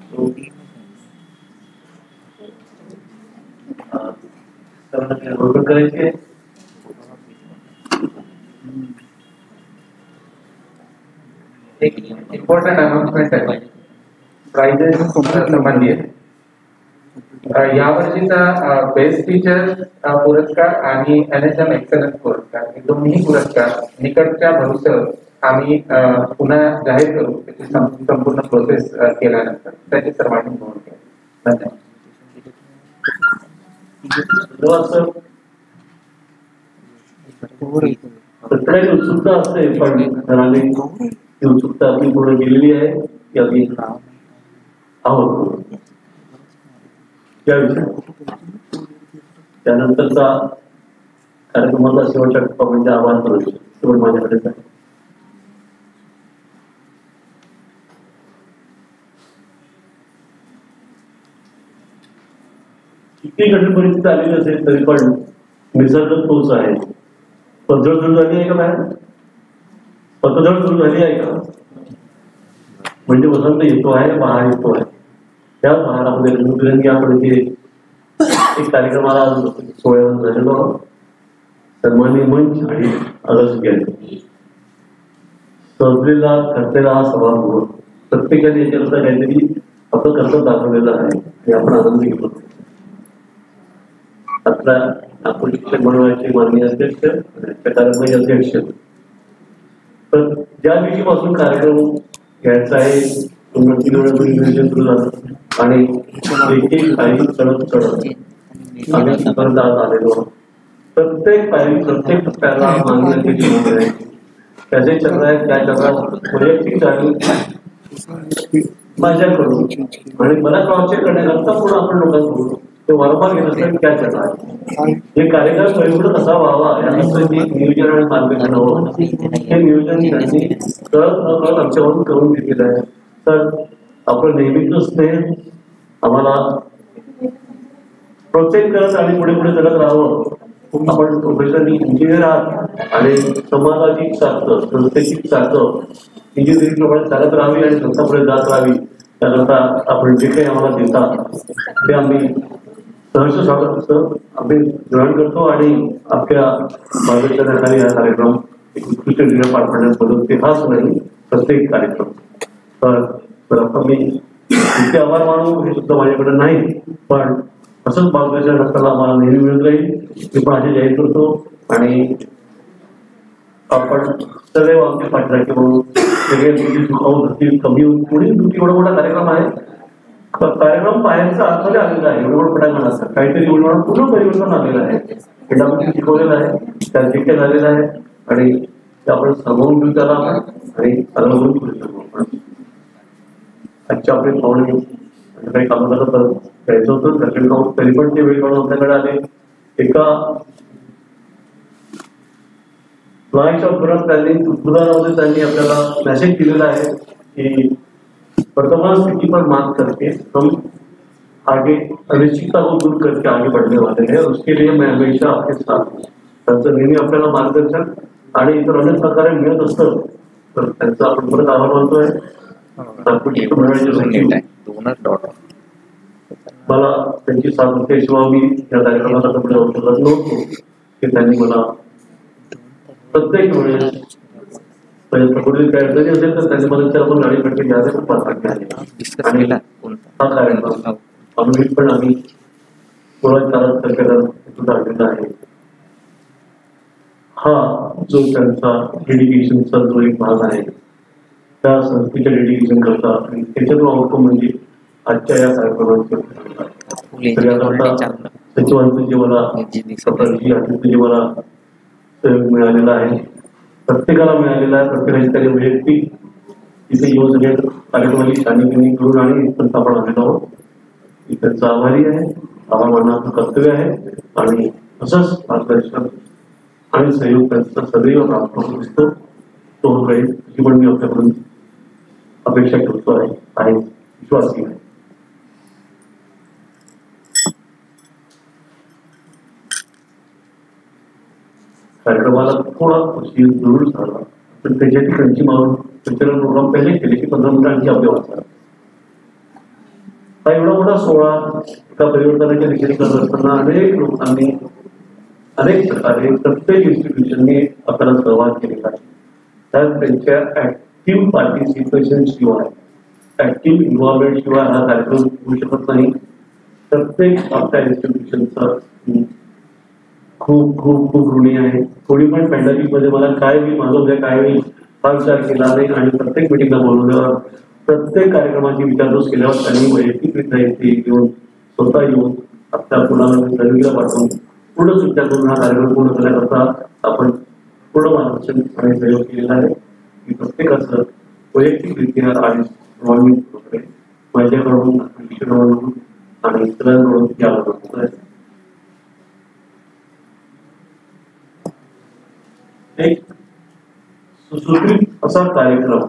तो करेंगे एक इम्पॉर्टंट अनाउन्समेंट आहे. प्राइजेस संबंधी आहे. यावर्षीचा बेस्ट टीचर पुरस्कार आणि एन एस एम एक्सलन्स पुरस्कार हे दोन्ही पुरस्कार निकटच्या भविष्यात आम्ही पुन्हा जाहीर करू. त्याची संपूर्ण प्रोसेस केल्यानंतर त्याची सर्वांनी नोंद घ्या. धन्यवाद. प्रत्येक उत्सुकता असते पण घराने ती उत्सुकता आपली पूर्ण केलेली आहे की आम्ही आहोत त्याविषयी. त्यानंतरचा कार्यक्रमाचा शेवटचा टप्पा म्हणजे आवाहन करू शेवट माझ्याकडेच आहे. किती कठीण परिस्थिती आलेली असेल तरी पण निसर्ग तोच आहे. पद्धत झाली आहे का मॅडम पतझड सुरू झाली आहे का? म्हणजे वसंत येतो आहे, बहार येतो आहे. त्या बहारामध्ये रंगबिरंगी आपण इथे एक कार्यक्रमाला सोहळ्यावर झालेलो सन्माननीय मंच आणि आदर्श केले सजलेला करतेला हा सभागृह प्रत्येकाने याच्याकरता काहीतरी आपलं कर्तव्य दाखवलेलं आहे हे आपण आनंद घेतो. आपल्या नागपूर शिक्षण मंडळाचे माननीय अध्यक्ष कार्यक्रमाचे अध्यक्ष तर ज्या दिवशीपासून कार्यक्रम घ्यायचा आहे नियोजन सुरू झालं आणि एक एक पायरी चढत चढत आम्ही तिथपर्यंत आज आलेलो. प्रत्येक पायरी प्रत्येक टप्प्याला माननीय अध्यक्ष महोदय त्याचे चक्र आहेत त्या चक्रात वैयक्तिक जाणीव माझ्याकडून आणि मला क्रॉस करण्याकरता पुढे आपण लोकांकडून ते वारंवार घेत असतात त्या चक्र आहे. हे कार्यक्रम परिपूर्ण कसा व्हावा यासाठी नियोजन आणि मार्गदर्शन हवं. हे नियोजन त्यांनी कळत नकळत आमच्यावरून करून घेतलेलं आहे. तर आपण नेहमीच स्नेह आम्हाला प्रोत्साहित करत आणि पुढे पुढे करत राहावं. आपण प्रोफेशनली इंजिनियर आहात आणि समाजाची साधतं संस्थेची साधतं इंजिनिअरिंग प्रमाणे चालत राहावी आणि संस्था पुढे जात राहावी त्याकरता आपण जे काही आम्हाला देतात ते आम्ही सहर्ष स्वागत आम्ही ग्रहण करतो आणि आपल्या मार्गदर्शनाखाली हा कार्यक्रम एक उत्कृष्ट रीतीने पार पाडण्यास मदत होते. हाच नाही प्रत्येक कार्यक्रम. तर आता मी इतके आभार मानू हे सुद्धा माझ्याकडे नाही पण असंच मार्गदर्शन असताना आम्हाला नेहमी मिळत राहील मी पण असे जाहीर करतो आणि आपण सदैव आमच्या पाठराखी म्हणून सगळे तुमची चुकावून धरती कमी होऊन पुढील तुमची एवढा मोठा कार्यक्रम आहे. कार्यक्रम पाहायचा आतमध्ये आलेला आहे एवढं पटायला असतात काहीतरी एवढं पूर्ण परिवर्तन आलेलं आहे. आपण शिकवलेलं आहे त्यात जे काही झालेलं आहे आणि ते आपण समजून घेऊ त्याला आणि चालवून करू शकतो. आपण आजच्या आपले पाहुणे काही कामाला तर द्यायचं होतं त्याच्याकडे जाऊन तरी पण ते वेळ काढून आपल्याकडे आले. एका लहानशा उपक्रम त्यांनी उदाहरणामध्ये त्यांनी आपल्याला मेसेज दिलेला आहे की वर्तमान स्थिति पर मात करके हम आगे अनिश्चितता को दूर करके आगे बढ़ने वाले हैं. उसके लिए मैं हमेशा आपके साथ हूँ. त्यांचं नेहमी आपल्याला मार्गदर्शन आणि इतर अनेक प्रकारे मिळत असतं तर त्यांचा आपण परत आभार मानतोय. मला त्यांची साथ होत्याशिवाय मी या कार्यक्रमाला पुढे जाऊ शकत नव्हतो की त्यांनी मला प्रत्येक वेळेस पुढील काय अडचणी असेल तर त्यांनी मला आपण गाडी भेटली घ्यायला खूप पाठवले आहे आणि हा कार्यक्रम आम्ही पण आम्ही मुळात चालत सरकारला आणलेला आहे. हा जो त्यांचा डेडिकेशनचा जो एक भाग आहे त्या संस्थेच्या डेडिकेशन करता आणि त्याच्यातून आउटकम म्हणजे आजच्या या कार्यक्रमाचे सचिवांचं जे मला जे मला सहयोग मिळालेला आहे प्रत्येकाला मिळालेला आहे. प्रत्येकाची त्याने वैयक्तिक तिथे येऊन सगळे कार्यक्रमाची शानिकनी करून आणि इथपर्यंत आपण आलेलो आहोत. त्यांचा आभारी आहे. आभार मानण्याचं कर्तव्य आहे आणि असंच मार्गदर्शन आणि सहयोग त्यांचा सदैव प्राप्त होत असतो. तो राहील ही पण मी आपल्याकडून अपेक्षा करतो आहे आणि विश्वासही आहे. कार्यक्रमाला थोडा उशीर जरूर झाला पण त्याच्याची त्यांची मागून कल्चरल प्रोग्राम पहिले केले की पंधरा मिनिटांची आपल्या वाचतात. हा एवढा मोठा सोहळा एका परिवर्तनाच्या दिशेने करत असताना अनेक लोकांनी अनेक प्रकारे प्रत्येक इन्स्टिट्यूशनने आपल्याला सहभाग केलेला आहे. त्यात त्यांच्या ऍक्टिव्ह पार्टिसिपेशन शिवाय ऍक्टिव्ह इन्व्हॉल्वमेंट शिवाय हा कार्यक्रम होऊ शकत नाही. प्रत्येक आपल्या इन्स्टिट्यूशनचा खूप खूप खूप ऋणी आहे. थोडी पण पॅन्डेमिक मध्ये मला काय मी मागवलंय काय मी हा विचार केला नाही आणि प्रत्येक मिटिंगला बोलवल्यावर प्रत्येक कार्यक्रमाची विचारपूस केल्यावर त्यांनी वैयक्तिकरित्या येथे येऊन स्वतः येऊन आपल्या मुलांना सर्वीला पाठवून पूर्ण सुट्ट्या करून हा कार्यक्रम पूर्ण करण्याकरता आपण पूर्ण मार्गदर्शन आणि सहयोग केलेला आहे. की प्रत्येकाचं वैयक्तिकरित्या आणि माझ्याकडून आणि इतरांकडून यावं एक सुसूत्रित असा कार्यक्रम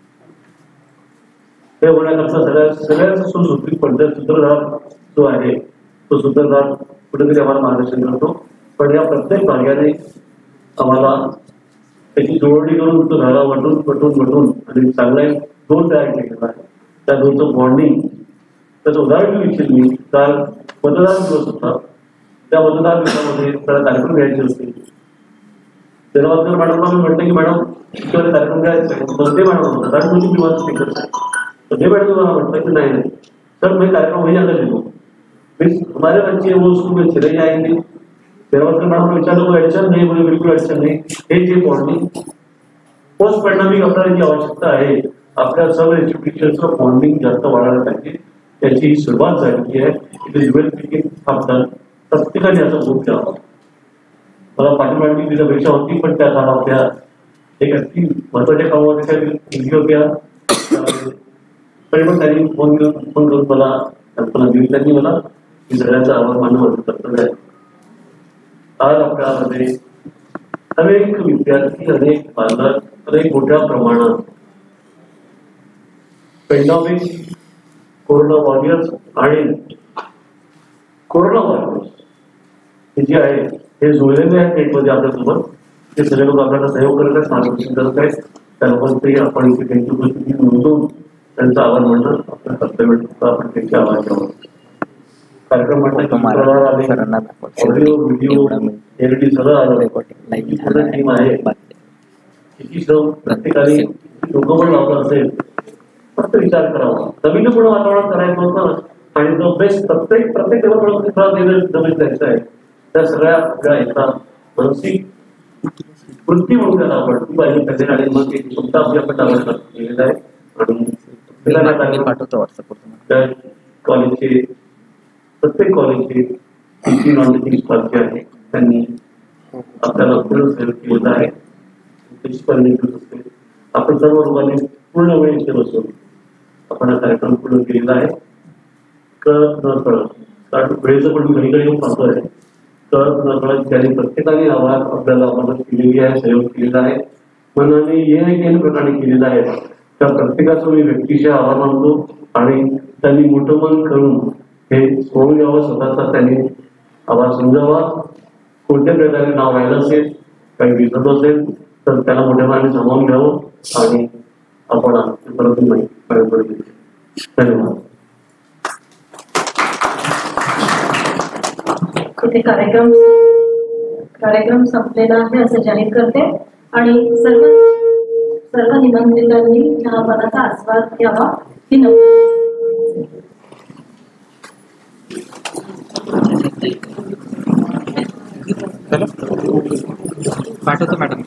हे होण्याकरता सगळ्या सगळ्याच सुसूत्रित पद्धत सूत्रधार जो आहे तो सूत्रधार कुठेतरी आम्हाला मार्गदर्शन करतो. पण या प्रत्येक भाग्याने आम्हाला त्याची जोडणी करून तो धागा वाटून वटून वटून आणि चांगला एक दोन तयार केलेला आहे. त्या दोनचं बॉन्डिंग त्याचं उदाहरण मी इच्छित मी काल मतदान दिवस होता. त्या मतदान दिवसामध्ये त्याला कार्यक्रम घ्यायचे होते. तेरावादकर मॅडमला मी म्हटलं की मॅडम तुला कार्यक्रम घ्यायचा आहे. तर ते मॅडम म्हणतात आणि तुझी मी माझं स्पीकर आहे. तर ते मॅडम मला म्हटलं की नहीं नहीं सर मैं कार्यक्रम वही जाकर लिखूँ मीन्स हमारे बच्चे वो स्कूल में चले जाएंगे. तेरावादकर मॅडम विचारलं कोई अडचण नाही बोले बिलकुल अडचण नाही. हे जे बॉन्डिंग पोस्ट पॅन्डेमिक आपल्याला जी आवश्यकता आहे आपल्या सर्व एज्युकेशनचं बॉन्डिंग जास्त वाढायला पाहिजे. त्याची सुरुवात झालेली आहे. इट इज वेल बिगिन आपण प्रत्येकाने याचा भोग घ्यावा. मला पाठीमागची तिची अपेक्षा होती पण त्या काळात एक अति महत्वाच्या कामामध्ये होत्या. तरी पण त्यांनी फोन घेऊन फोन करून मला कल्पना दिली. त्यांनी मला ही सगळ्यांचा आभार मानणं कर्तव्य आहे. आज आपल्यामध्ये अनेक विद्यार्थी अनेक पालक अनेक मोठ्या प्रमाणात पेंडॉमिक कोरोना वॉरियर्स आणि कोरोना वॉरियर्स हे जे आहे हे जोडलेले आहेत नेटमध्ये आपल्यासोबत. ते सगळे लोक आपल्याला सहयोग करत आहेत मार्गदर्शन करत आहेत. त्या लोकांचे आपण इथे त्यांची उपस्थिती नोंदवून त्यांचा आभार मानणं आपलं कर्तव्य आपण त्यांचे आभार घ्यावं. कार्यक्रम म्हटलं ऑडिओ व्हिडिओ एलईडी सगळं आलं टीम आहे. किती श्रम प्रत्येकाने डोकं पण लावलं असेल फक्त विचार करावा. नवीनपूर्ण वातावरण करायचं होतं आणि जो बेस्ट प्रत्येक प्रत्येक जमीन द्यायचं आहे त्या सगळ्या आपल्या एका मानसिक वृत्ती म्हणून त्याला आपण ती पाहिजे पाहिजे आणि मग ते स्वतः आपल्या आपण आवाज केलेला आहे. आणि कॉलेजचे प्रत्येक कॉलेजचे टीचिंग नॉन टीचिंग स्टाफ जे आहे त्यांनी आपल्याला पूर्ण सहयोग केलेला आहे. आपण सर्व लोकांनी पूर्ण वेळ इथे बसून आपण हा कार्यक्रम पूर्ण केलेला आहे. कळत न कळत कारण वेळेचं पण घडी घडी पाहतो आहे. कळत न कळत त्यांनी प्रत्येकाने आवाज आपल्याला मदत केलेली आहे सहयोग केलेला आहे. मनाने ये केन प्रकारे केलेला आहे. त्या प्रत्येकाचं मी व्यक्तिशः आभार मानतो आणि त्यांनी मोठं मन करून हे सोडून घ्यावं. स्वतःचा त्यांनी आवाज समजावा. कोणत्या प्रकारे नाव राहिलं असेल काही विसरत असेल तर त्याला मोठ्या मनाने सामावून घ्यावं आणि आपण परत माहिती. धन्यवाद. इथे कार्यक्रम कार्यक्रम संपलेला आहे असं जाहीर करते आणि सर्व सर्व निमंत्रितांनी चहापानाचा आस्वाद घ्यावा ही पाठवतो मॅडम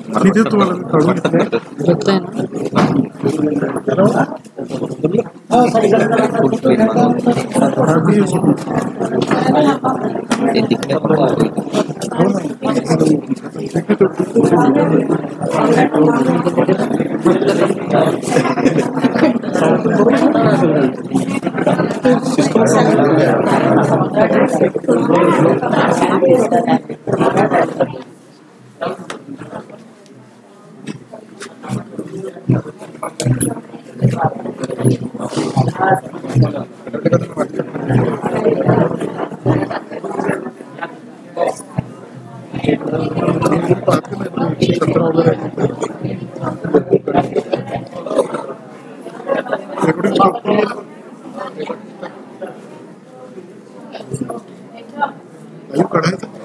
काढायचं